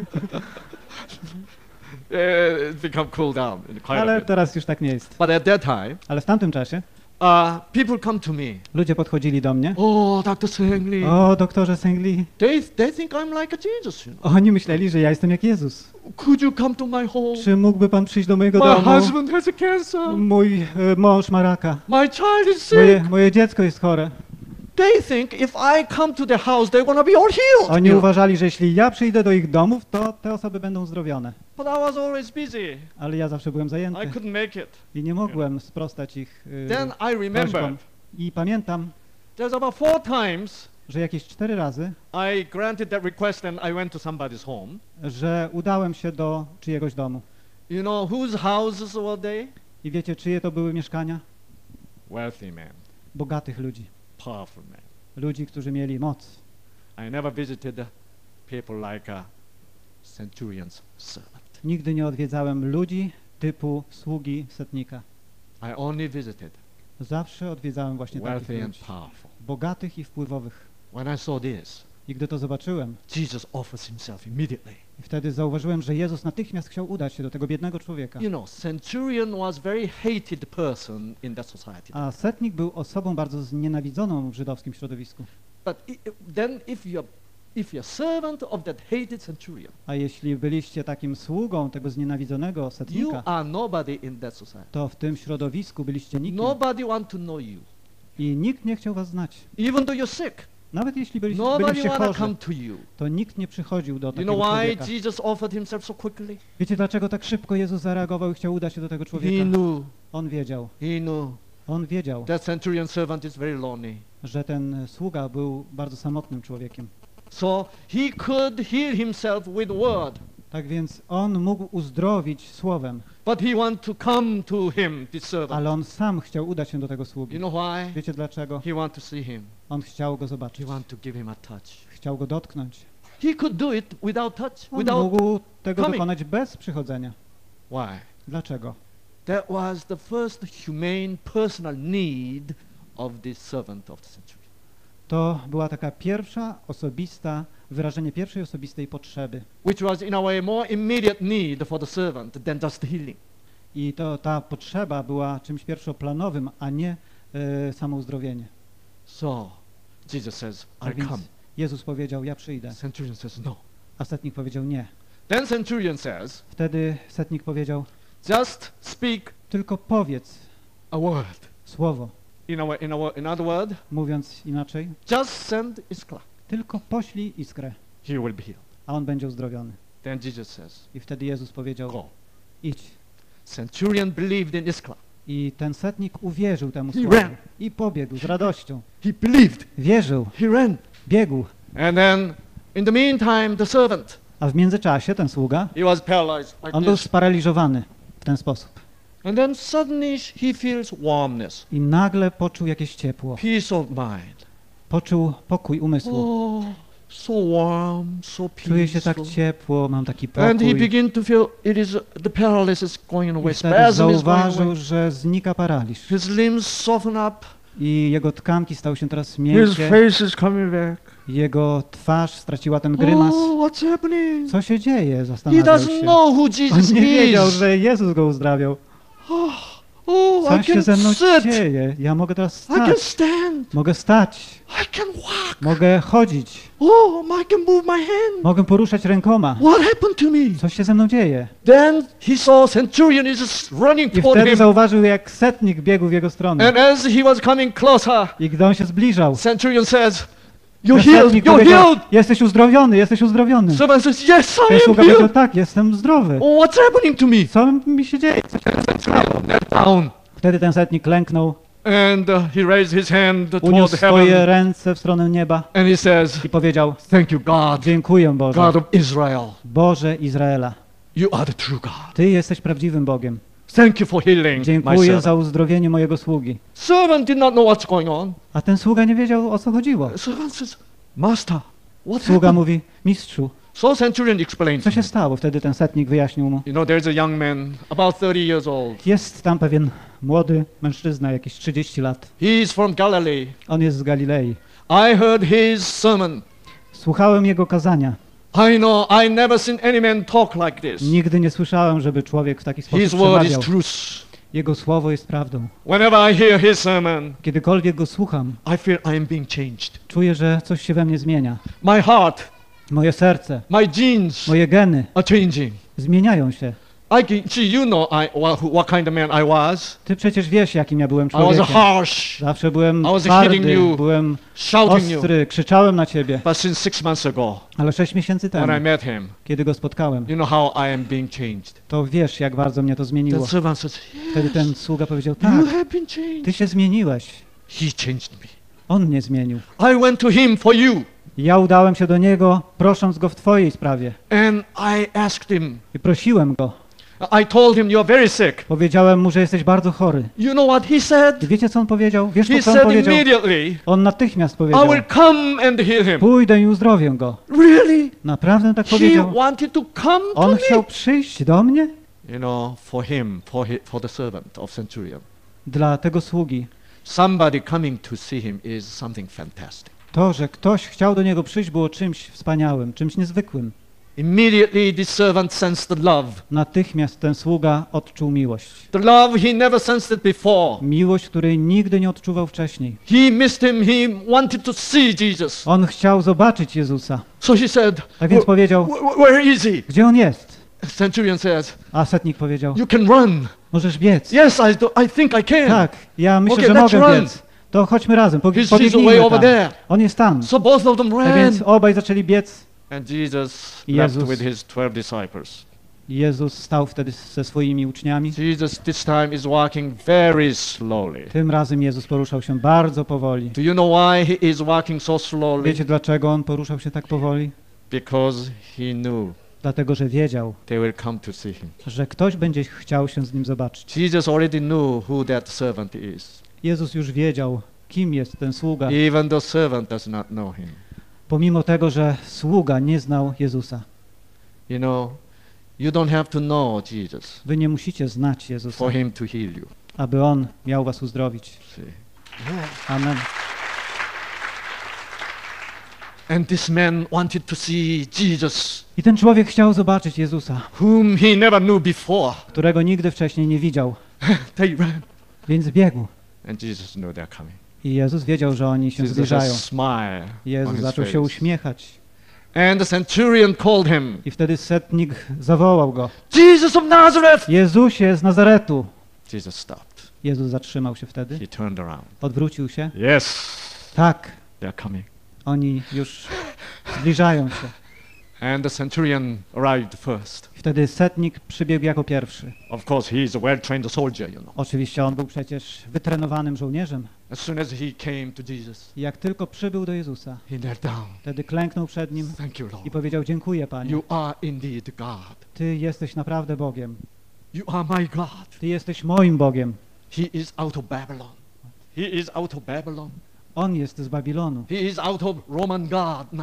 Speaker 3: It become cool down quite a
Speaker 2: Ale
Speaker 3: bit.
Speaker 2: teraz już tak nie jest.
Speaker 3: But at that time,
Speaker 2: Ale w tamtym czasie
Speaker 3: people come to me.
Speaker 2: ludzie podchodzili do mnie.
Speaker 3: Oh, Dr. Sangli.
Speaker 2: O, doktorze Sangli.
Speaker 3: They think I'm like a Jesus, you know.
Speaker 2: Oni myśleli, że ja jestem jak Jezus.
Speaker 3: Could you come to my home?
Speaker 2: Czy mógłby pan przyjść do mojego
Speaker 3: My
Speaker 2: domu?
Speaker 3: husband has a cancer.
Speaker 2: Mój mąż ma raka.
Speaker 3: My child is sick.
Speaker 2: Moje dziecko jest chore.
Speaker 3: They think if I come to their house, they're gonna be all healed.
Speaker 2: Oni
Speaker 3: you know.
Speaker 2: uważali, że jeśli ja przyjdę do ich domów, to te osoby będą uzdrowione.
Speaker 3: But I was always busy.
Speaker 2: Ale ja zawsze byłem
Speaker 3: I
Speaker 2: zajęty
Speaker 3: couldn't make it.
Speaker 2: i nie mogłem sprostać ich
Speaker 3: Then I remembered
Speaker 2: prośbom. I pamiętam,
Speaker 3: there's about 4 times
Speaker 2: że jakieś 4 razy,
Speaker 3: I granted that request and I went to somebody's home.
Speaker 2: że udałem się do czyjegoś domu.
Speaker 3: You know whose houses were they?
Speaker 2: I wiecie, czyje to były mieszkania?
Speaker 3: Wealthy men,
Speaker 2: Bogatych ludzi.
Speaker 3: powerful men.
Speaker 2: Ludzi, którzy mieli moc.
Speaker 3: I never visited people like a centurion's servant.
Speaker 2: Nigdy nie odwiedzałem ludzi typu sługi setnika.
Speaker 3: I only visited
Speaker 2: Zawsze odwiedzałem właśnie takich
Speaker 3: wealthy and
Speaker 2: ludzi.
Speaker 3: powerful.
Speaker 2: Bogatych i wpływowych.
Speaker 3: When I saw this,
Speaker 2: I gdy to zobaczyłem,
Speaker 3: Jesus offers himself immediately.
Speaker 2: i wtedy zauważyłem, że Jezus natychmiast chciał udać się do tego biednego człowieka.
Speaker 3: You know, centurion was very hated person in that society.
Speaker 2: A setnik był osobą bardzo znienawidzoną w żydowskim środowisku.
Speaker 3: But then if you're servant of that hated centurion,
Speaker 2: A jeśli byliście takim sługą tego znienawidzonego
Speaker 3: you
Speaker 2: setnika,
Speaker 3: are nobody in that society.
Speaker 2: to w tym środowisku byliście nikim.
Speaker 3: Nobody want to know you.
Speaker 2: I nikt nie chciał was znać.
Speaker 3: Even though you're sick,
Speaker 2: Nawet jeśli byliście
Speaker 3: nobody want to
Speaker 2: chorzy,
Speaker 3: come to you.
Speaker 2: to nikt nie przychodził do
Speaker 3: You
Speaker 2: takiego
Speaker 3: know why
Speaker 2: człowieka.
Speaker 3: Jesus offered himself so quickly?
Speaker 2: Wiecie, dlaczego tak szybko Jezus zareagował i chciał udać się do tego
Speaker 3: He
Speaker 2: człowieka?
Speaker 3: knew,
Speaker 2: On wiedział. On wiedział,
Speaker 3: that centurion servant is very lonely.
Speaker 2: że ten sługa był bardzo samotnym człowiekiem.
Speaker 3: So he could heal himself with word,
Speaker 2: Tak więc on mógł uzdrowić słowem,
Speaker 3: but he want to come to him, this servant.
Speaker 2: ale on sam chciał udać się do tego
Speaker 3: You
Speaker 2: sługi.
Speaker 3: know why?
Speaker 2: Wiecie dlaczego?
Speaker 3: He want to see him.
Speaker 2: On chciał go
Speaker 3: He
Speaker 2: zobaczyć.
Speaker 3: want to give him a touch.
Speaker 2: Chciał go dotknąć.
Speaker 3: He could do it without touch,
Speaker 2: On
Speaker 3: without
Speaker 2: mógł tego
Speaker 3: coming.
Speaker 2: dokonać bez przychodzenia.
Speaker 3: Why?
Speaker 2: Dlaczego?
Speaker 3: That was the first humane personal need of this servant of the centurion.
Speaker 2: To była taka wyrażenie pierwszej osobistej potrzeby.
Speaker 3: Which was in a way more immediate need for the servant than just healing.
Speaker 2: I ta potrzeba była czymś pierwszoplanowym, a nie samo uzdrowienie.
Speaker 3: So Jesus says,
Speaker 2: Tak
Speaker 3: I'll
Speaker 2: więc
Speaker 3: come.
Speaker 2: Jezus powiedział, ja przyjdę,
Speaker 3: Centurion says no.
Speaker 2: a setnik powiedział nie.
Speaker 3: Then centurion says,
Speaker 2: Wtedy setnik powiedział,
Speaker 3: just speak
Speaker 2: tylko powiedz
Speaker 3: a word.
Speaker 2: słowo.
Speaker 3: In other word,
Speaker 2: Mówiąc inaczej,
Speaker 3: just send iskra.
Speaker 2: tylko poślij iskrę,
Speaker 3: He will be healed.
Speaker 2: a on będzie uzdrowiony.
Speaker 3: Then Jesus says,
Speaker 2: I wtedy Jezus powiedział,
Speaker 3: go.
Speaker 2: idź.
Speaker 3: Centurion believed in iskra.
Speaker 2: I ten setnik uwierzył temu
Speaker 3: He
Speaker 2: słowu
Speaker 3: ran.
Speaker 2: i pobiegł z radością.
Speaker 3: He believed.
Speaker 2: Wierzył,
Speaker 3: He ran.
Speaker 2: biegł,
Speaker 3: And then in the meantime, the servant,
Speaker 2: a w międzyczasie ten sługa,
Speaker 3: he was paralyzed like
Speaker 2: on był
Speaker 3: this.
Speaker 2: sparaliżowany w ten sposób.
Speaker 3: And then suddenly he feels warmness,
Speaker 2: I nagle poczuł jakieś ciepło,
Speaker 3: peace of mind.
Speaker 2: poczuł pokój umysłu.
Speaker 3: Oh, so warm, so
Speaker 2: Czuję się tak
Speaker 3: peaceful.
Speaker 2: ciepło, mam taki
Speaker 3: And he
Speaker 2: pokój.
Speaker 3: began to feel the paralysis is going away,
Speaker 2: I wtedy
Speaker 3: spasm is going
Speaker 2: zauważył,
Speaker 3: away.
Speaker 2: że znika paraliż.
Speaker 3: His limbs soften up.
Speaker 2: I jego tkanki stały się teraz
Speaker 3: His
Speaker 2: miękkie.
Speaker 3: face is coming back.
Speaker 2: Jego twarz straciła ten grymas.
Speaker 3: Oh, what's happening?
Speaker 2: Co się dzieje?
Speaker 3: He
Speaker 2: Zastanawiał
Speaker 3: doesn't
Speaker 2: się.
Speaker 3: know who
Speaker 2: On
Speaker 3: Jesus
Speaker 2: nie wiedział,
Speaker 3: is.
Speaker 2: że Jezus go uzdrawiał.
Speaker 3: Oh,
Speaker 2: Co
Speaker 3: I
Speaker 2: się
Speaker 3: can
Speaker 2: ze mną
Speaker 3: sit.
Speaker 2: dzieje? Ja mogę teraz
Speaker 3: I can
Speaker 2: stać.
Speaker 3: stand.
Speaker 2: Mogę stać.
Speaker 3: I can walk.
Speaker 2: Mogę chodzić.
Speaker 3: Oh, I can move my hand.
Speaker 2: Mogę poruszać rękoma.
Speaker 3: What happened to me?
Speaker 2: Co się ze mną dzieje?
Speaker 3: Then he saw centurion is just running
Speaker 2: I
Speaker 3: toward
Speaker 2: wtedy
Speaker 3: him.
Speaker 2: zauważył, jak setnik biegł w jego stronę.
Speaker 3: And as he was coming closer,
Speaker 2: I gdy on się zbliżał,
Speaker 3: centurion says, "You're
Speaker 2: ten
Speaker 3: healed.
Speaker 2: setnik
Speaker 3: You're
Speaker 2: powiedział,
Speaker 3: healed."
Speaker 2: jesteś uzdrowiony, jesteś uzdrowiony.
Speaker 3: Servant says, "Yes, I
Speaker 2: Ten
Speaker 3: am
Speaker 2: sługa powiedział,
Speaker 3: healed."
Speaker 2: tak, jestem zdrowy.
Speaker 3: Oh, what's happening to me?
Speaker 2: Co mi się dzieje? Co się...
Speaker 3: Down.
Speaker 2: Wtedy ten setnik klęknął,
Speaker 3: And he raised his hand
Speaker 2: uniósł
Speaker 3: toward
Speaker 2: swoje
Speaker 3: heaven,
Speaker 2: ręce w stronę nieba
Speaker 3: and he says,
Speaker 2: i powiedział,
Speaker 3: "Thank you, God,
Speaker 2: dziękuję Boże,
Speaker 3: God of Israel.
Speaker 2: Boże Izraela.
Speaker 3: You are the true God.
Speaker 2: Ty jesteś prawdziwym Bogiem.
Speaker 3: Thank you for healing my
Speaker 2: Dziękuję
Speaker 3: servant."
Speaker 2: za uzdrowienie mojego sługi.
Speaker 3: Servant did not know what's going on.
Speaker 2: A ten sługa nie wiedział, o co chodziło.
Speaker 3: Servant says, "Master, what
Speaker 2: Sługa
Speaker 3: happened?"
Speaker 2: mówi, mistrzu,
Speaker 3: So centurion explained
Speaker 2: co
Speaker 3: to
Speaker 2: się
Speaker 3: him.
Speaker 2: stało? Wtedy ten setnik wyjaśnił mu.
Speaker 3: You know, there's a young man, about 30 years old.
Speaker 2: Jest tam pewien młody mężczyzna, jakieś 30 lat.
Speaker 3: He's from Galilee.
Speaker 2: On jest z Galilei.
Speaker 3: I heard his sermon.
Speaker 2: Słuchałem jego kazania.
Speaker 3: I know I never seen any man talk like this.
Speaker 2: Nigdy nie słyszałem, żeby człowiek w taki sposób
Speaker 3: His word is
Speaker 2: przemawiał.
Speaker 3: truth.
Speaker 2: Jego słowo jest prawdą.
Speaker 3: Whenever I hear his sermon,
Speaker 2: Kiedykolwiek go słucham,
Speaker 3: I feel I am being changed.
Speaker 2: czuję, że coś się we mnie zmienia.
Speaker 3: My heart,
Speaker 2: Moje serce,
Speaker 3: my genes
Speaker 2: moje geny
Speaker 3: are changing.
Speaker 2: zmieniają się.
Speaker 3: See, you know what kind of man I was.
Speaker 2: Ty przecież wiesz, jakim ja byłem
Speaker 3: I was
Speaker 2: człowiekiem.
Speaker 3: harsh,
Speaker 2: Zawsze byłem
Speaker 3: I was hitting
Speaker 2: twardy,
Speaker 3: you,
Speaker 2: byłem
Speaker 3: shouting you.
Speaker 2: ostry, krzyczałem na ciebie.
Speaker 3: But since 6 months ago,
Speaker 2: Ale 6 miesięcy
Speaker 3: when I
Speaker 2: temu,
Speaker 3: met him,
Speaker 2: kiedy go spotkałem,
Speaker 3: you know how I am being changed.
Speaker 2: to wiesz, jak bardzo mnie to
Speaker 3: The
Speaker 2: zmieniło.
Speaker 3: servant says,
Speaker 2: Wtedy
Speaker 3: "Yes,
Speaker 2: ten sługa powiedział,
Speaker 3: you
Speaker 2: tak,
Speaker 3: have been changed."
Speaker 2: ty się zmieniłeś.
Speaker 3: He changed me.
Speaker 2: On mnie zmienił.
Speaker 3: I went to him for you,
Speaker 2: Ja udałem się do niego, prosząc go w twojej sprawie.
Speaker 3: and I asked him.
Speaker 2: I prosiłem go.
Speaker 3: I told him, "You are very sick."
Speaker 2: Powiedziałem mu, że jesteś bardzo chory.
Speaker 3: You know what he said?
Speaker 2: I wiecie, co on powiedział? Wiesz,
Speaker 3: He
Speaker 2: co on
Speaker 3: said
Speaker 2: powiedział?
Speaker 3: immediately,
Speaker 2: On natychmiast
Speaker 3: "I
Speaker 2: powiedział,
Speaker 3: will come and heal him."
Speaker 2: pójdę i uzdrowię go.
Speaker 3: Really?
Speaker 2: Naprawdę tak
Speaker 3: He
Speaker 2: powiedział?
Speaker 3: wanted to come to
Speaker 2: On
Speaker 3: me.
Speaker 2: chciał przyjść do mnie?
Speaker 3: You know, for him, for the servant of centurion,
Speaker 2: Dla tego sługi.
Speaker 3: somebody coming to see him is something fantastic.
Speaker 2: To, że ktoś chciał do niego przyjść, było czymś wspaniałym, czymś niezwykłym.
Speaker 3: Immediately, the servant sensed the love.
Speaker 2: Natychmiast ten sługa odczuł miłość.
Speaker 3: The love he never sensed it before.
Speaker 2: Miłość, której nigdy nie odczuwał wcześniej.
Speaker 3: He missed him. He wanted to see Jesus.
Speaker 2: On chciał zobaczyć Jezusa.
Speaker 3: So he said,
Speaker 2: Tak więc powiedział,
Speaker 3: Where is he?"
Speaker 2: gdzie on jest?
Speaker 3: Centurion says,
Speaker 2: A setnik powiedział,
Speaker 3: "You can run."
Speaker 2: możesz biec.
Speaker 3: Yes, I think I can.
Speaker 2: Tak, ja myślę,
Speaker 3: Okay,
Speaker 2: że
Speaker 3: let's
Speaker 2: mogę
Speaker 3: run.
Speaker 2: biec. To chodźmy razem,
Speaker 3: He's way
Speaker 2: pobiegnijmy
Speaker 3: over
Speaker 2: tam.
Speaker 3: there.
Speaker 2: On jest tam.
Speaker 3: So both of them
Speaker 2: Tak
Speaker 3: ran.
Speaker 2: więc obaj zaczęli biec.
Speaker 3: And Jesus
Speaker 2: Jezus.
Speaker 3: left with his 12 disciples.
Speaker 2: Jezus stał wtedy ze swoimi uczniami.
Speaker 3: Jesus this time is walking very slowly.
Speaker 2: Tym razem Jezus poruszał się bardzo powoli.
Speaker 3: Do you know why he is walking so slowly?
Speaker 2: Wiecie, dlaczego on poruszał się tak powoli?
Speaker 3: Because he knew
Speaker 2: Dlatego, że wiedział,
Speaker 3: they will come to see him.
Speaker 2: że ktoś będzie chciał się z nim zobaczyć.
Speaker 3: Jesus already knew who that servant is,
Speaker 2: Jezus już wiedział, kim jest ten sługa,
Speaker 3: even though servant does not know him.
Speaker 2: pomimo tego, że sługa nie znał Jezusa.
Speaker 3: You know, you don't have to know Jesus
Speaker 2: Wy nie musicie znać Jezusa,
Speaker 3: for him to heal you.
Speaker 2: aby On miał was uzdrowić.
Speaker 3: See?
Speaker 2: Amen.
Speaker 3: And this man wanted to see Jesus,
Speaker 2: I ten człowiek chciał zobaczyć Jezusa,
Speaker 3: whom he never knew before.
Speaker 2: którego nigdy wcześniej nie widział,
Speaker 3: They ran,
Speaker 2: więc biegł.
Speaker 3: and Jesus knew they're coming.
Speaker 2: I Jezus wiedział, że oni się
Speaker 3: Jesus
Speaker 2: zbliżają.
Speaker 3: just smile on
Speaker 2: Jezus
Speaker 3: his
Speaker 2: zaczął się
Speaker 3: face.
Speaker 2: uśmiechać.
Speaker 3: And the centurion called him,
Speaker 2: I wtedy setnik zawołał go.
Speaker 3: "Jesus of Nazareth!"
Speaker 2: Jezusie z Nazaretu!
Speaker 3: Jesus stopped.
Speaker 2: Jezus zatrzymał się wtedy,
Speaker 3: He turned around.
Speaker 2: odwrócił się.
Speaker 3: Yes,
Speaker 2: Tak,
Speaker 3: they're coming.
Speaker 2: oni już zbliżają się.
Speaker 3: And the centurion arrived first.
Speaker 2: Wtedy setnik przybiegł jako pierwszy.
Speaker 3: Of course, he is a well-trained soldier, you know.
Speaker 2: Oczywiście on był przecież wytrenowanym żołnierzem.
Speaker 3: As soon as he came to Jesus,
Speaker 2: I jak tylko przybył do Jezusa,
Speaker 3: he knelt down.
Speaker 2: wtedy klęknął przed nim
Speaker 3: Thank you,
Speaker 2: i
Speaker 3: Lord.
Speaker 2: powiedział: dziękuję, Panie.
Speaker 3: You are indeed God.
Speaker 2: Ty jesteś naprawdę Bogiem.
Speaker 3: You are my God.
Speaker 2: Ty jesteś moim Bogiem.
Speaker 3: He is out of Babylon. He is out of Babylon.
Speaker 2: On jest z Babilonu.
Speaker 3: He is out of Roman God now.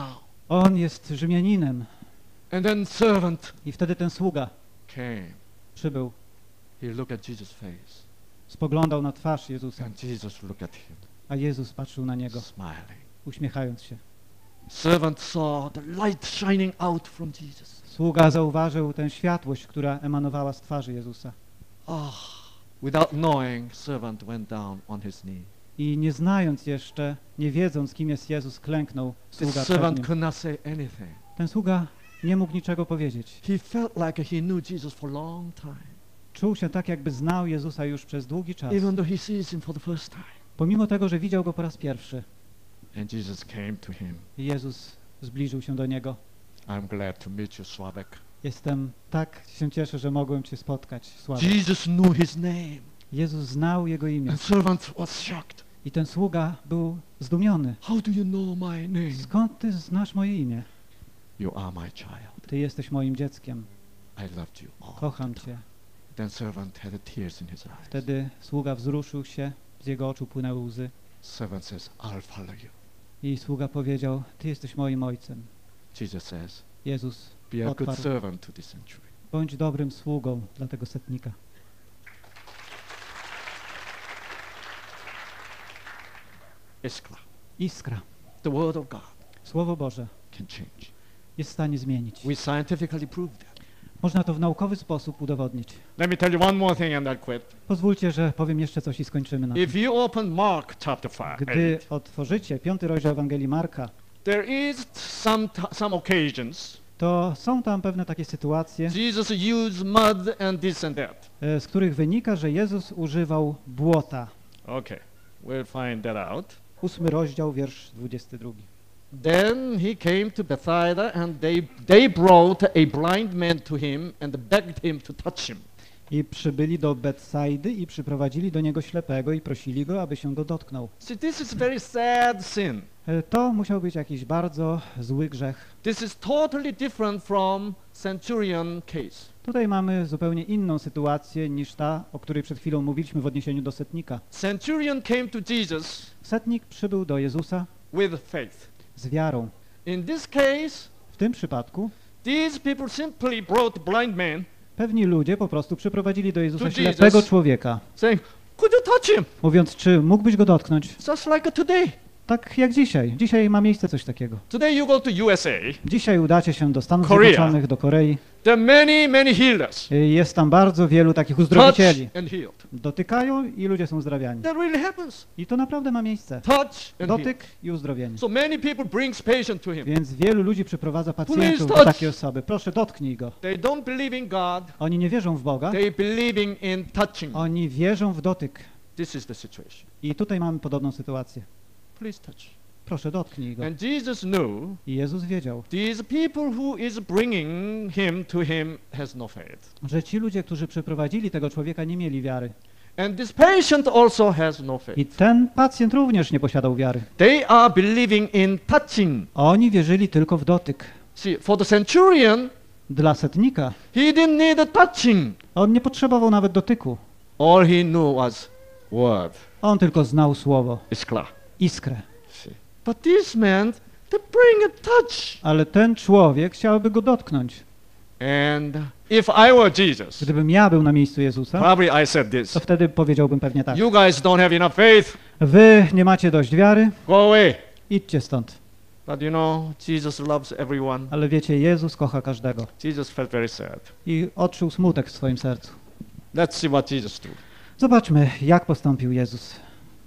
Speaker 2: On jest Rzymianinem.
Speaker 3: And then servant
Speaker 2: I wtedy ten sługa
Speaker 3: came.
Speaker 2: przybył,
Speaker 3: He looked at Jesus' face.
Speaker 2: spoglądał na twarz Jezusa,
Speaker 3: And Jesus looked at him,
Speaker 2: a Jezus patrzył na niego,
Speaker 3: smiling.
Speaker 2: uśmiechając się.
Speaker 3: Servant saw the light shining out from Jesus.
Speaker 2: Sługa zauważył tę światłość, która emanowała z twarzy Jezusa.
Speaker 3: Without knowing, servant went down on his knee.
Speaker 2: I nie znając jeszcze, nie wiedząc, kim jest Jezus, klęknął
Speaker 3: The
Speaker 2: sługa przed
Speaker 3: servant
Speaker 2: nim.
Speaker 3: could not say anything.
Speaker 2: Ten sługa nie mógł niczego powiedzieć.
Speaker 3: He felt like he knew Jesus for a long time,
Speaker 2: Czuł się tak, jakby znał Jezusa już przez długi czas.
Speaker 3: even though he sees him for the first time.
Speaker 2: Pomimo tego, że widział go po raz pierwszy.
Speaker 3: And Jesus came to him.
Speaker 2: Jezus zbliżył się do niego.
Speaker 3: I'm glad to meet you, Sławek.
Speaker 2: Tak się cieszę, że mogłem cię spotkać, Sławek.
Speaker 3: Jesus knew his name.
Speaker 2: Jezus znał jego imię.
Speaker 3: And servant was shocked.
Speaker 2: I ten sługa był zdumiony.
Speaker 3: How do you know my name?
Speaker 2: Skąd ty znasz moje imię?
Speaker 3: You are my child.
Speaker 2: Ty jesteś moim dzieckiem.
Speaker 3: I loved you all.
Speaker 2: Kocham cię.
Speaker 3: Then servant had tears in his eyes.
Speaker 2: Wtedy sługa wzruszył się, z jego oczu płynęły łzy.
Speaker 3: Servant says, I'll follow you.
Speaker 2: I sługa powiedział, ty jesteś moim ojcem.
Speaker 3: Jesus says,
Speaker 2: Jezus
Speaker 3: be a good
Speaker 2: odparł,
Speaker 3: servant to this century.
Speaker 2: bądź dobrym sługą dla tego setnika.
Speaker 3: Iskra.
Speaker 2: Iskra,
Speaker 3: The word of God
Speaker 2: Słowo Boże,
Speaker 3: can change.
Speaker 2: jest w stanie zmienić.
Speaker 3: We scientifically proved that.
Speaker 2: Można to w naukowy sposób udowodnić.
Speaker 3: Let me tell you one more thing and I'll quit.
Speaker 2: Pozwólcie, że powiem jeszcze coś i skończymy na tym.
Speaker 3: If you open Mark chapter 5,
Speaker 2: Gdy otworzycie 5 rozdział Ewangelii Marka,
Speaker 3: there is some occasions
Speaker 2: to są tam pewne takie sytuacje,
Speaker 3: Jesus used mud and this and that.
Speaker 2: z których wynika, że Jezus używał błota.
Speaker 3: Okay, we'll find that out.
Speaker 2: 8 rozdział, wiersz 22.
Speaker 3: Then he came to Bethsaida and they brought a blind man to him and begged him to touch him.
Speaker 2: I przybyli do Betsaidy i przyprowadzili do niego ślepego i prosili go, aby się go dotknął.
Speaker 3: See, this is very sad sin.
Speaker 2: To musiał być jakiś bardzo zły grzech.
Speaker 3: This is totally different from centurion case.
Speaker 2: Tutaj mamy zupełnie inną sytuację niż ta, o której przed chwilą mówiliśmy w odniesieniu do setnika.
Speaker 3: Centurion came to Jesus
Speaker 2: Setnik przybył do Jezusa
Speaker 3: with faith.
Speaker 2: z wiarą.
Speaker 3: In this case,
Speaker 2: W tym przypadku
Speaker 3: these people simply brought blind man
Speaker 2: pewni ludzie po prostu przyprowadzili do Jezusa
Speaker 3: To
Speaker 2: ślepego
Speaker 3: Jesus.
Speaker 2: człowieka,
Speaker 3: saying, could you touch him?
Speaker 2: mówiąc, czy mógłbyś go dotknąć?
Speaker 3: Just like today.
Speaker 2: Tak jak dzisiaj. Dzisiaj ma miejsce coś takiego.
Speaker 3: Today you go to USA.
Speaker 2: Dzisiaj udacie się do Stanów
Speaker 3: Korea.
Speaker 2: Zjednoczonych, do Korei.
Speaker 3: There are many, many healers.
Speaker 2: Jest tam bardzo wielu takich
Speaker 3: Touch
Speaker 2: uzdrowicieli.
Speaker 3: and healed.
Speaker 2: Dotykają i ludzie są uzdrawiani.
Speaker 3: That really happens.
Speaker 2: I to naprawdę ma miejsce.
Speaker 3: Touch and healed.
Speaker 2: Dotyk i uzdrowienie.
Speaker 3: So many people brings patient to him.
Speaker 2: Więc wielu ludzi przyprowadza
Speaker 3: Please
Speaker 2: pacjentów do
Speaker 3: touch.
Speaker 2: takiej osoby. Proszę, dotknij go.
Speaker 3: They don't believe in God.
Speaker 2: Oni nie wierzą w Boga,
Speaker 3: They believing in touching.
Speaker 2: oni wierzą w dotyk.
Speaker 3: This is the situation.
Speaker 2: I tutaj mamy podobną sytuację.
Speaker 3: Please touch.
Speaker 2: Proszę, dotknij go.
Speaker 3: And Jesus knew
Speaker 2: I Jezus wiedział,
Speaker 3: these people who is bringing him to him has no faith.
Speaker 2: że ci ludzie, którzy przyprowadzili tego człowieka, nie mieli wiary.
Speaker 3: And this patient also has no faith.
Speaker 2: I ten pacjent również nie posiadał wiary.
Speaker 3: They are believing in touching.
Speaker 2: Oni wierzyli tylko w dotyk.
Speaker 3: See, for the centurion,
Speaker 2: Dla setnika
Speaker 3: he didn't need a touching.
Speaker 2: on nie potrzebował nawet dotyku.
Speaker 3: All he knew was word.
Speaker 2: On tylko znał słowo,
Speaker 3: Iskra.
Speaker 2: iskrę.
Speaker 3: See. But this man, they bring a touch.
Speaker 2: Ale ten człowiek chciałby go dotknąć.
Speaker 3: And if I were Jesus,
Speaker 2: Gdybym ja był na miejscu Jezusa,
Speaker 3: probably I said this.
Speaker 2: to wtedy powiedziałbym pewnie tak.
Speaker 3: You guys don't have enough faith.
Speaker 2: Wy nie macie dość wiary,
Speaker 3: Go away.
Speaker 2: idźcie stąd.
Speaker 3: But you know, Jesus loves everyone.
Speaker 2: Ale wiecie, Jezus kocha każdego.
Speaker 3: Jesus felt very sad.
Speaker 2: I odczuł smutek w swoim sercu.
Speaker 3: Let's see what Jesus did.
Speaker 2: Zobaczmy, jak postąpił Jezus.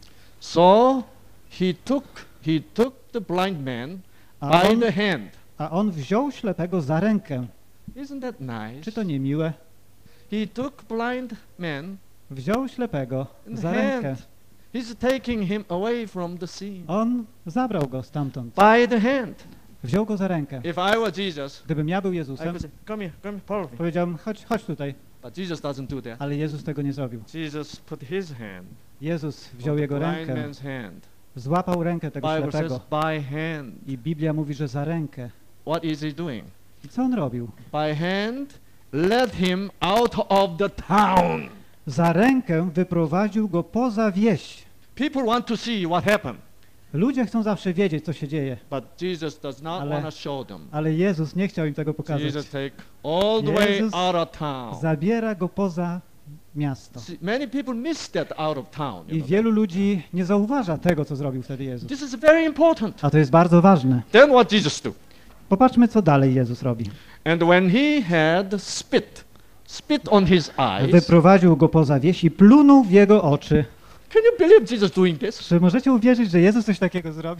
Speaker 3: So he took the blind man by the hand.
Speaker 2: A on wziął ślepego za rękę.
Speaker 3: Isn't that nice?
Speaker 2: Czy to nie miłe?
Speaker 3: He took blind man
Speaker 2: Wziął ślepego
Speaker 3: in the
Speaker 2: za rękę.
Speaker 3: hand. He's taking him away from the scene.
Speaker 2: On zabrał go stamtąd.
Speaker 3: By the hand.
Speaker 2: Wziął go za rękę.
Speaker 3: If I were Jesus,
Speaker 2: Gdybym ja był
Speaker 3: I
Speaker 2: Jezusem,
Speaker 3: could say, come here, follow me.
Speaker 2: powiedziałbym, chodź tutaj.
Speaker 3: But Jesus doesn't do that.
Speaker 2: Ale Jezus tego nie zrobił.
Speaker 3: Jesus put his hand
Speaker 2: Jezus
Speaker 3: on
Speaker 2: wziął
Speaker 3: the
Speaker 2: jego
Speaker 3: blind
Speaker 2: rękę,
Speaker 3: man's hand.
Speaker 2: złapał rękę tego
Speaker 3: Bible says
Speaker 2: ślepego.
Speaker 3: by hand.
Speaker 2: I Biblia mówi, że za rękę.
Speaker 3: What is he doing?
Speaker 2: I co on robił?
Speaker 3: By hand led him out of the town.
Speaker 2: Za rękę wyprowadził go poza wieś.
Speaker 3: People want to see what happened.
Speaker 2: Ludzie chcą zawsze wiedzieć, co się dzieje,
Speaker 3: but Jesus does not
Speaker 2: Ale-
Speaker 3: want to show them.
Speaker 2: ale Jezus nie chciał im tego pokazać.
Speaker 3: Jesus take all the way
Speaker 2: Jezus
Speaker 3: out of town.
Speaker 2: Zabiera go poza miasto.
Speaker 3: See, many people miss that out of town.
Speaker 2: I wielu ludzi nie zauważa tego, co zrobił wtedy Jezus.
Speaker 3: This is very important.
Speaker 2: A to jest bardzo ważne.
Speaker 3: Then what Jesus do?
Speaker 2: Popatrzmy, co dalej Jezus robi.
Speaker 3: And when he had spit on his eyes,
Speaker 2: Wyprowadził go poza wieś i plunął w jego oczy.
Speaker 3: can you believe Jesus doing this?
Speaker 2: Czy możecie uwierzyć, że Jezus coś takiego zrobił?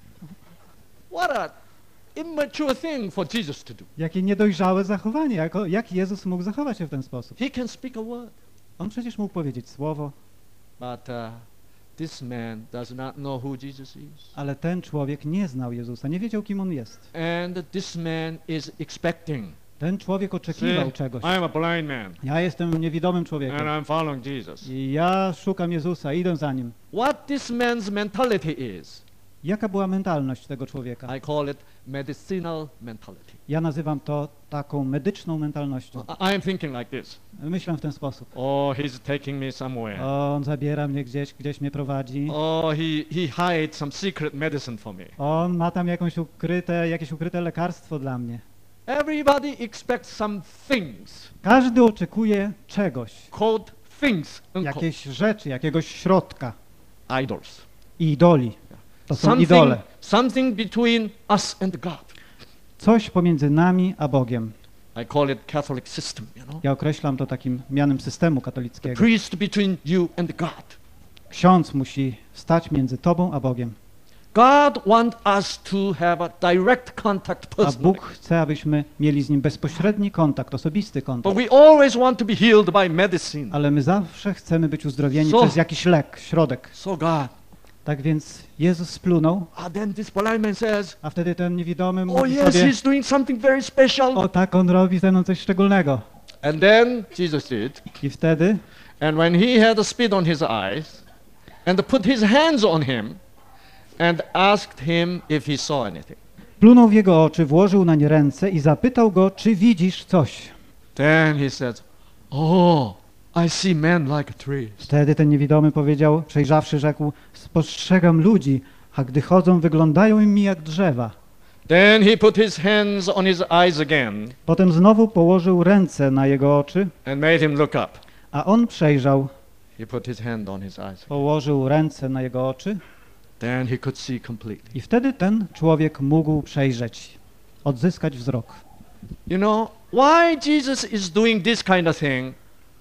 Speaker 3: What a immature thing for Jesus to do.
Speaker 2: Jakie niedojrzałe zachowanie. Jak Jezus mógł zachować się w ten sposób?
Speaker 3: He can speak a word,
Speaker 2: On przecież mógł powiedzieć słowo,
Speaker 3: but this man does not know who Jesus is.
Speaker 2: ale ten człowiek nie znał Jezusa, nie wiedział, kim on jest.
Speaker 3: And this man is expecting.
Speaker 2: Ten człowiek oczekiwał czegoś.
Speaker 3: I am a blind man,
Speaker 2: Ja jestem niewidomym
Speaker 3: and
Speaker 2: człowiekiem
Speaker 3: I'm following Jesus.
Speaker 2: i ja szukam Jezusa, idę za Nim.
Speaker 3: What this man's mentality is,
Speaker 2: Jaka była mentalność tego człowieka?
Speaker 3: I call it medicinal mentality.
Speaker 2: Ja nazywam to taką medyczną mentalnością.
Speaker 3: I am thinking like this.
Speaker 2: Myślę w ten sposób.
Speaker 3: Oh, he's taking me somewhere.
Speaker 2: On zabiera mnie gdzieś mnie prowadzi.
Speaker 3: Oh, he hides some secret medicine for me.
Speaker 2: On ma tam jakieś ukryte lekarstwo dla mnie.
Speaker 3: Everybody expects some things,
Speaker 2: Każdy oczekuje czegoś,
Speaker 3: quote things, unquote,
Speaker 2: jakiejś rzeczy, jakiegoś środka.
Speaker 3: idols.
Speaker 2: I idoli. To są idole.
Speaker 3: Something between us and God.
Speaker 2: Coś pomiędzy nami a Bogiem.
Speaker 3: I call it Catholic system,
Speaker 2: Ja określam to takim mianem systemu katolickiego.
Speaker 3: Priest between you and God.
Speaker 2: Ksiądz musi stać między tobą a Bogiem.
Speaker 3: God wants us to have a direct contact
Speaker 2: A
Speaker 3: personally.
Speaker 2: Bóg chce, abyśmy mieli z Nim bezpośredni kontakt, osobisty
Speaker 3: But
Speaker 2: kontakt.
Speaker 3: we always want to be healed by medicine.
Speaker 2: Ale my zawsze chcemy być uzdrowieni
Speaker 3: So-
Speaker 2: przez jakiś lek, środek.
Speaker 3: So God,
Speaker 2: Tak więc Jezus splunął,
Speaker 3: then this blind man says,
Speaker 2: a wtedy ten niewidomy
Speaker 3: oh
Speaker 2: mówi
Speaker 3: yes,
Speaker 2: sobie,
Speaker 3: he's doing something very special.
Speaker 2: o tak, on robi ze mną coś szczególnego.
Speaker 3: And then Jesus did.
Speaker 2: I wtedy,
Speaker 3: And when he had a spit on his eyes, and put his hands on him, and asked him if he saw anything.
Speaker 2: plunął w jego oczy, włożył na nie ręce i zapytał go, czy widzisz coś?
Speaker 3: Then he said, oh, I see men like trees.
Speaker 2: Wtedy ten niewidomy powiedział, przejrzawszy, rzekł, spostrzegam ludzi, a gdy chodzą, wyglądają mi jak drzewa.
Speaker 3: Then he put his hands on his eyes again,
Speaker 2: Potem znowu położył ręce na jego oczy,
Speaker 3: and made him look up.
Speaker 2: a on przejrzał,
Speaker 3: He put his hand on his eyes.
Speaker 2: położył ręce na jego oczy
Speaker 3: Then he could see completely.
Speaker 2: i wtedy ten człowiek mógł przejrzeć, odzyskać wzrok.
Speaker 3: You know, why Jesus is doing this kind of thing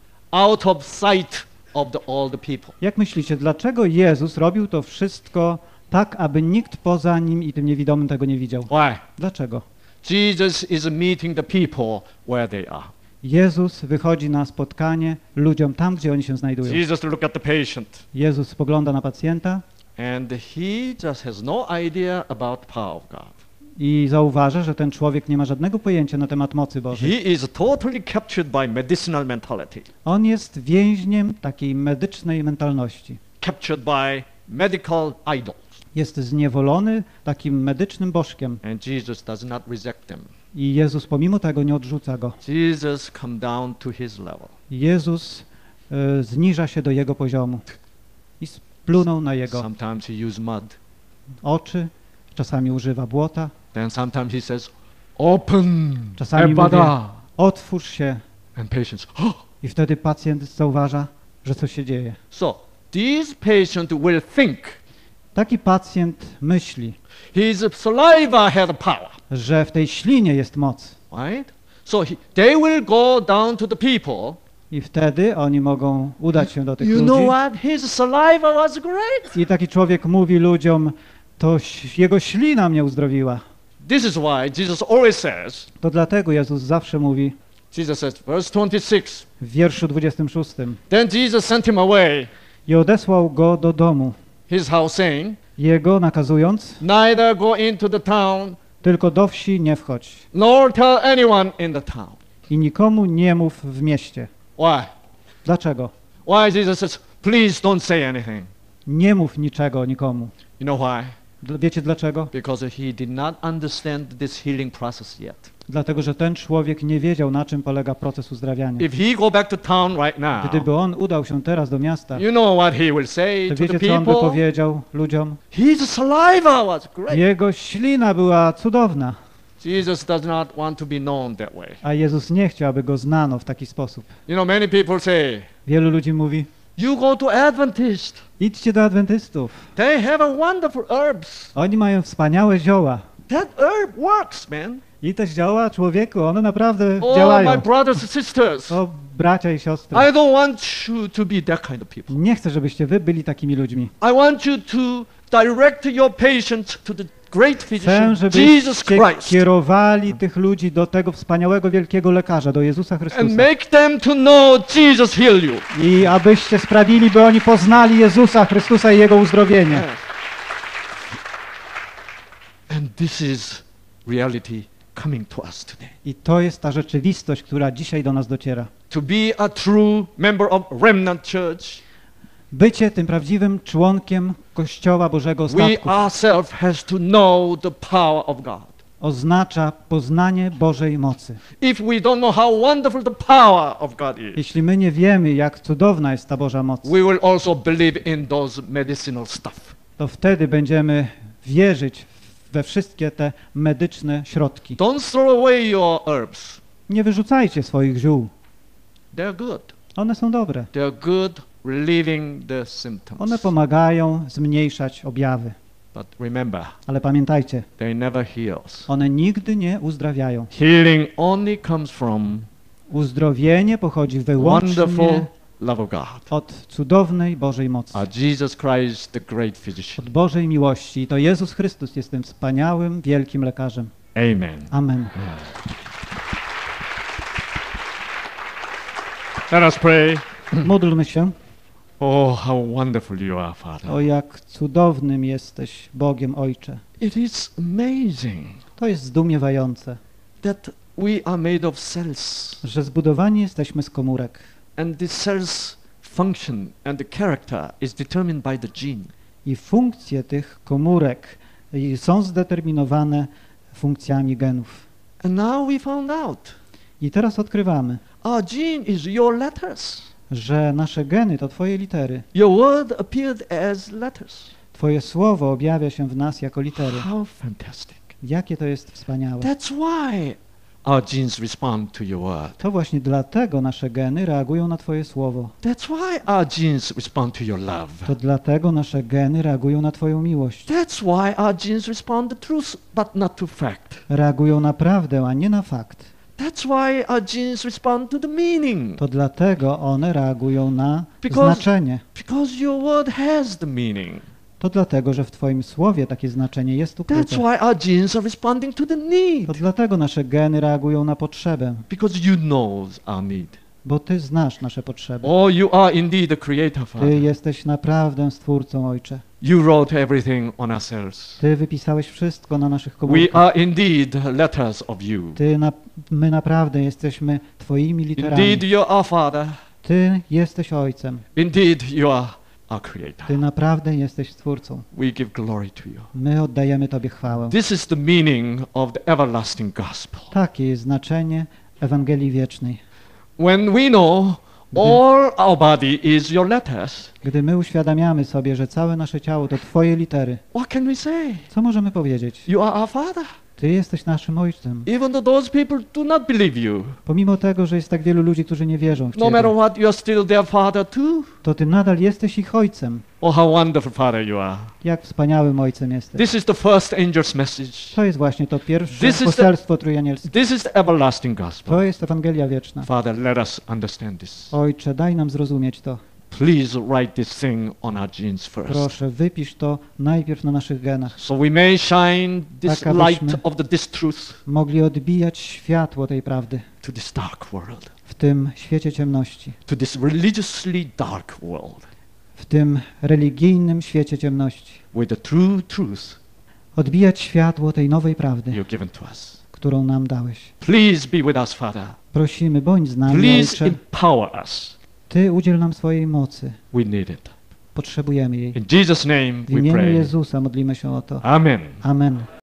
Speaker 3: out of sight of all the people?
Speaker 2: Jak myślicie, dlaczego Jezus robił to wszystko tak, aby nikt poza nim i tym niewidomym tego nie widział?
Speaker 3: Why?
Speaker 2: Dlaczego?
Speaker 3: Jesus is meeting the people where they are.
Speaker 2: Jezus wychodzi na spotkanie ludziom tam, gdzie oni się znajdują.
Speaker 3: Jesus look at the patient,
Speaker 2: Jezus spogląda na pacjenta
Speaker 3: and he just has no idea about power of God.
Speaker 2: i zauważa, że ten człowiek nie ma żadnego pojęcia na temat mocy Bożej.
Speaker 3: He is totally captured by medicinal mentality,
Speaker 2: On jest więźniem takiej medycznej mentalności.
Speaker 3: captured by medical idols,
Speaker 2: Jest zniewolony takim medycznym bożkiem
Speaker 3: and Jesus does not reject them.
Speaker 2: i Jezus pomimo tego nie odrzuca go.
Speaker 3: Jesus come down to his level.
Speaker 2: Jezus zniża się do jego poziomu i splunął na jego
Speaker 3: Sometimes he use mud.
Speaker 2: oczy, czasami używa błota,
Speaker 3: Then sometimes he says, open,
Speaker 2: czasami mówi, otwórz się
Speaker 3: and patients, oh.
Speaker 2: i wtedy pacjent zauważa, że coś się dzieje.
Speaker 3: So, this patient will think
Speaker 2: Taki pacjent myśli,
Speaker 3: his saliva had power,
Speaker 2: że w tej ślinie jest moc
Speaker 3: right? So they will go down to the people.
Speaker 2: i wtedy oni mogą udać się do tych
Speaker 3: You know
Speaker 2: ludzi
Speaker 3: what? His saliva was great.
Speaker 2: i taki człowiek mówi ludziom, to jego ślina mnie uzdrowiła.
Speaker 3: This is why Jesus always says,
Speaker 2: To dlatego Jezus zawsze mówi
Speaker 3: Jesus says, verse 26,
Speaker 2: w wierszu 26
Speaker 3: then Jesus sent him away,
Speaker 2: i odesłał go do domu,
Speaker 3: his house, saying,
Speaker 2: jego nakazując,
Speaker 3: neither go into the town,
Speaker 2: tylko do wsi nie wchodź
Speaker 3: nor tell anyone in the town.
Speaker 2: i nikomu nie mów w mieście.
Speaker 3: Why?
Speaker 2: Dlaczego?
Speaker 3: Why Jesus says, please don't say anything.
Speaker 2: Nie mów niczego nikomu.
Speaker 3: You know why?
Speaker 2: Wiecie dlaczego?
Speaker 3: Because he did not understand this healing process yet.
Speaker 2: dlatego że ten człowiek nie wiedział, na czym polega proces uzdrawiania.
Speaker 3: If he go back to town right now,
Speaker 2: Gdyby on udał się teraz do miasta,
Speaker 3: you know what he will say
Speaker 2: to
Speaker 3: to the
Speaker 2: wiecie, co on by
Speaker 3: people?
Speaker 2: powiedział ludziom?
Speaker 3: His saliva was great.
Speaker 2: Jego ślina była cudowna,
Speaker 3: Jesus does not want to be known that way.
Speaker 2: a Jezus nie chciał, aby go znano w taki sposób.
Speaker 3: You know, many people say,
Speaker 2: Wielu ludzi mówi,
Speaker 3: you go to Adventist.
Speaker 2: idźcie do adwentystów.
Speaker 3: They have a wonderful herbs.
Speaker 2: Oni mają wspaniałe zioła.
Speaker 3: That herb works, man.
Speaker 2: I te zioła, człowieku, one naprawdę
Speaker 3: Oh,
Speaker 2: działają.
Speaker 3: my brothers and sisters.
Speaker 2: O, bracia i siostry.
Speaker 3: I don't want you to be that kind of people.
Speaker 2: Nie chcę, żebyście wy byli takimi ludźmi.
Speaker 3: I want you to direct your patients to the great
Speaker 2: Chcę,
Speaker 3: physician, Jesus
Speaker 2: żebyście
Speaker 3: Christ,
Speaker 2: kierowali tych ludzi do tego wspaniałego, wielkiego lekarza, do Jezusa
Speaker 3: and
Speaker 2: Chrystusa.
Speaker 3: make them to know Jesus heal you.
Speaker 2: I abyście sprawili, by oni poznali Jezusa Chrystusa i Jego uzdrowienie.
Speaker 3: And this is reality coming to us today.
Speaker 2: I to jest ta rzeczywistość, która dzisiaj do nas dociera.
Speaker 3: To be a true member of Remnant Church,
Speaker 2: Bycie tym prawdziwym członkiem Kościoła Bożego
Speaker 3: we
Speaker 2: Ostatków
Speaker 3: ourselves has to know the power of God.
Speaker 2: oznacza poznanie Bożej mocy.
Speaker 3: If we don't know how wonderful the power of God is,
Speaker 2: Jeśli my nie wiemy, jak cudowna jest ta Boża moc,
Speaker 3: we will also believe in those medicinal stuff.
Speaker 2: to wtedy będziemy wierzyć we wszystkie te medyczne środki.
Speaker 3: Don't throw away your herbs.
Speaker 2: Nie wyrzucajcie swoich ziół.
Speaker 3: They're good.
Speaker 2: One są dobre.
Speaker 3: They're good relieving the symptoms.
Speaker 2: One pomagają zmniejszać objawy.
Speaker 3: But remember,
Speaker 2: Ale pamiętajcie,
Speaker 3: they never heals.
Speaker 2: one nigdy nie uzdrawiają.
Speaker 3: Healing only comes from
Speaker 2: Uzdrowienie pochodzi
Speaker 3: wonderful
Speaker 2: wyłącznie
Speaker 3: love of God.
Speaker 2: od cudownej Bożej mocy.
Speaker 3: Our Jesus Christ, the great physician.
Speaker 2: Od Bożej miłości. I to Jezus Chrystus jest tym wspaniałym, wielkim lekarzem.
Speaker 3: Amen.
Speaker 2: Amen.
Speaker 3: Let us pray.
Speaker 2: Módlmy się.
Speaker 3: Oh, how wonderful you are, Father.
Speaker 2: O, jak cudownym jesteś Bogiem, Ojcze.
Speaker 3: It is amazing
Speaker 2: To jest zdumiewające,
Speaker 3: that we are made of cells,
Speaker 2: że zbudowani jesteśmy z komórek.
Speaker 3: and the cells function and the character is determined by the gene.
Speaker 2: I funkcje tych komórek są zdeterminowane funkcjami genów.
Speaker 3: And now we found out
Speaker 2: I teraz odkrywamy,
Speaker 3: our gene is your letters.
Speaker 2: że nasze geny to Twoje litery.
Speaker 3: Your word appeared as letters.
Speaker 2: Twoje słowo objawia się w nas jako litery.
Speaker 3: How fantastic.
Speaker 2: Jakie to jest wspaniałe.
Speaker 3: That's why our genes respond to your word.
Speaker 2: To właśnie dlatego nasze geny reagują na Twoje słowo.
Speaker 3: That's why our genes respond to your love.
Speaker 2: To dlatego nasze geny reagują na Twoją miłość.
Speaker 3: That's why our genes respond to truth, but not to fact.
Speaker 2: Reagują na prawdę, a nie na fakt.
Speaker 3: That's why our genes respond to the meaning.
Speaker 2: To dlatego one reagują na
Speaker 3: Because-
Speaker 2: znaczenie.
Speaker 3: Because your word has the meaning.
Speaker 2: To dlatego, że w Twoim słowie takie znaczenie jest
Speaker 3: That's
Speaker 2: ukryte.
Speaker 3: why our genes are responding to the need.
Speaker 2: To dlatego nasze geny reagują na potrzebę,
Speaker 3: Because you know our need.
Speaker 2: bo Ty znasz nasze potrzeby.
Speaker 3: Oh, you are indeed the creator,
Speaker 2: Ty
Speaker 3: Father.
Speaker 2: jesteś naprawdę Stwórcą, Ojcze.
Speaker 3: You wrote everything on ourselves.
Speaker 2: Ty wypisałeś wszystko na naszych
Speaker 3: We
Speaker 2: komórkach.
Speaker 3: are indeed letters of you.
Speaker 2: My naprawdę jesteśmy Twoimi literami.
Speaker 3: Indeed, you are our Father.
Speaker 2: Ty jesteś Ojcem.
Speaker 3: Indeed, you are our Creator.
Speaker 2: Ty naprawdę jesteś Stwórcą.
Speaker 3: We give glory to you.
Speaker 2: My oddajemy Tobie chwałę.
Speaker 3: This is the meaning of the everlasting gospel.
Speaker 2: Takie jest znaczenie Ewangelii Wiecznej.
Speaker 3: When we know all our body is your letters,
Speaker 2: Gdy my uświadamiamy sobie, że całe nasze ciało to Twoje litery,
Speaker 3: what can we say?
Speaker 2: co możemy powiedzieć?
Speaker 3: You are our Father.
Speaker 2: Ty jesteś naszym Ojcem.
Speaker 3: Even though those people do not believe you,
Speaker 2: Pomimo tego, że jest tak wielu ludzi, którzy nie wierzą w
Speaker 3: no matter
Speaker 2: Ciebie,
Speaker 3: what, you are still their Father too.
Speaker 2: to Ty nadal jesteś ich Ojcem.
Speaker 3: Oh, how wonderful Father you are.
Speaker 2: Jak wspaniałym Ojcem jesteś.
Speaker 3: This is the first angel's message.
Speaker 2: To jest właśnie to pierwsze
Speaker 3: This is the-
Speaker 2: poselstwo trójanielskie.
Speaker 3: This is the everlasting gospel.
Speaker 2: To jest Ewangelia Wieczna.
Speaker 3: Father, let us understand this.
Speaker 2: Ojcze, daj nam zrozumieć to.
Speaker 3: Please write this thing on our genes first,
Speaker 2: Proszę, wypisz to najpierw na naszych genach.
Speaker 3: so we may shine this
Speaker 2: Tak,
Speaker 3: light
Speaker 2: abyśmy-
Speaker 3: of this truth
Speaker 2: Mogli odbijać światło tej prawdy
Speaker 3: to this dark world,
Speaker 2: w tym świecie ciemności,
Speaker 3: to this religiously dark world,
Speaker 2: w tym religijnym świecie ciemności.
Speaker 3: with the true truth
Speaker 2: Odbijać światło tej nowej prawdy,
Speaker 3: you've given to us.
Speaker 2: którą nam dałeś.
Speaker 3: Please be with us, Father.
Speaker 2: Prosimy, bądź z nami,
Speaker 3: Please
Speaker 2: Ojcze.
Speaker 3: empower us.
Speaker 2: Ty udziel nam swojej mocy.
Speaker 3: We need it.
Speaker 2: Potrzebujemy jej.
Speaker 3: In Jesus' name
Speaker 2: W
Speaker 3: we
Speaker 2: imieniu
Speaker 3: pray.
Speaker 2: Jezusa modlimy się o to.
Speaker 3: Amen.
Speaker 2: Amen.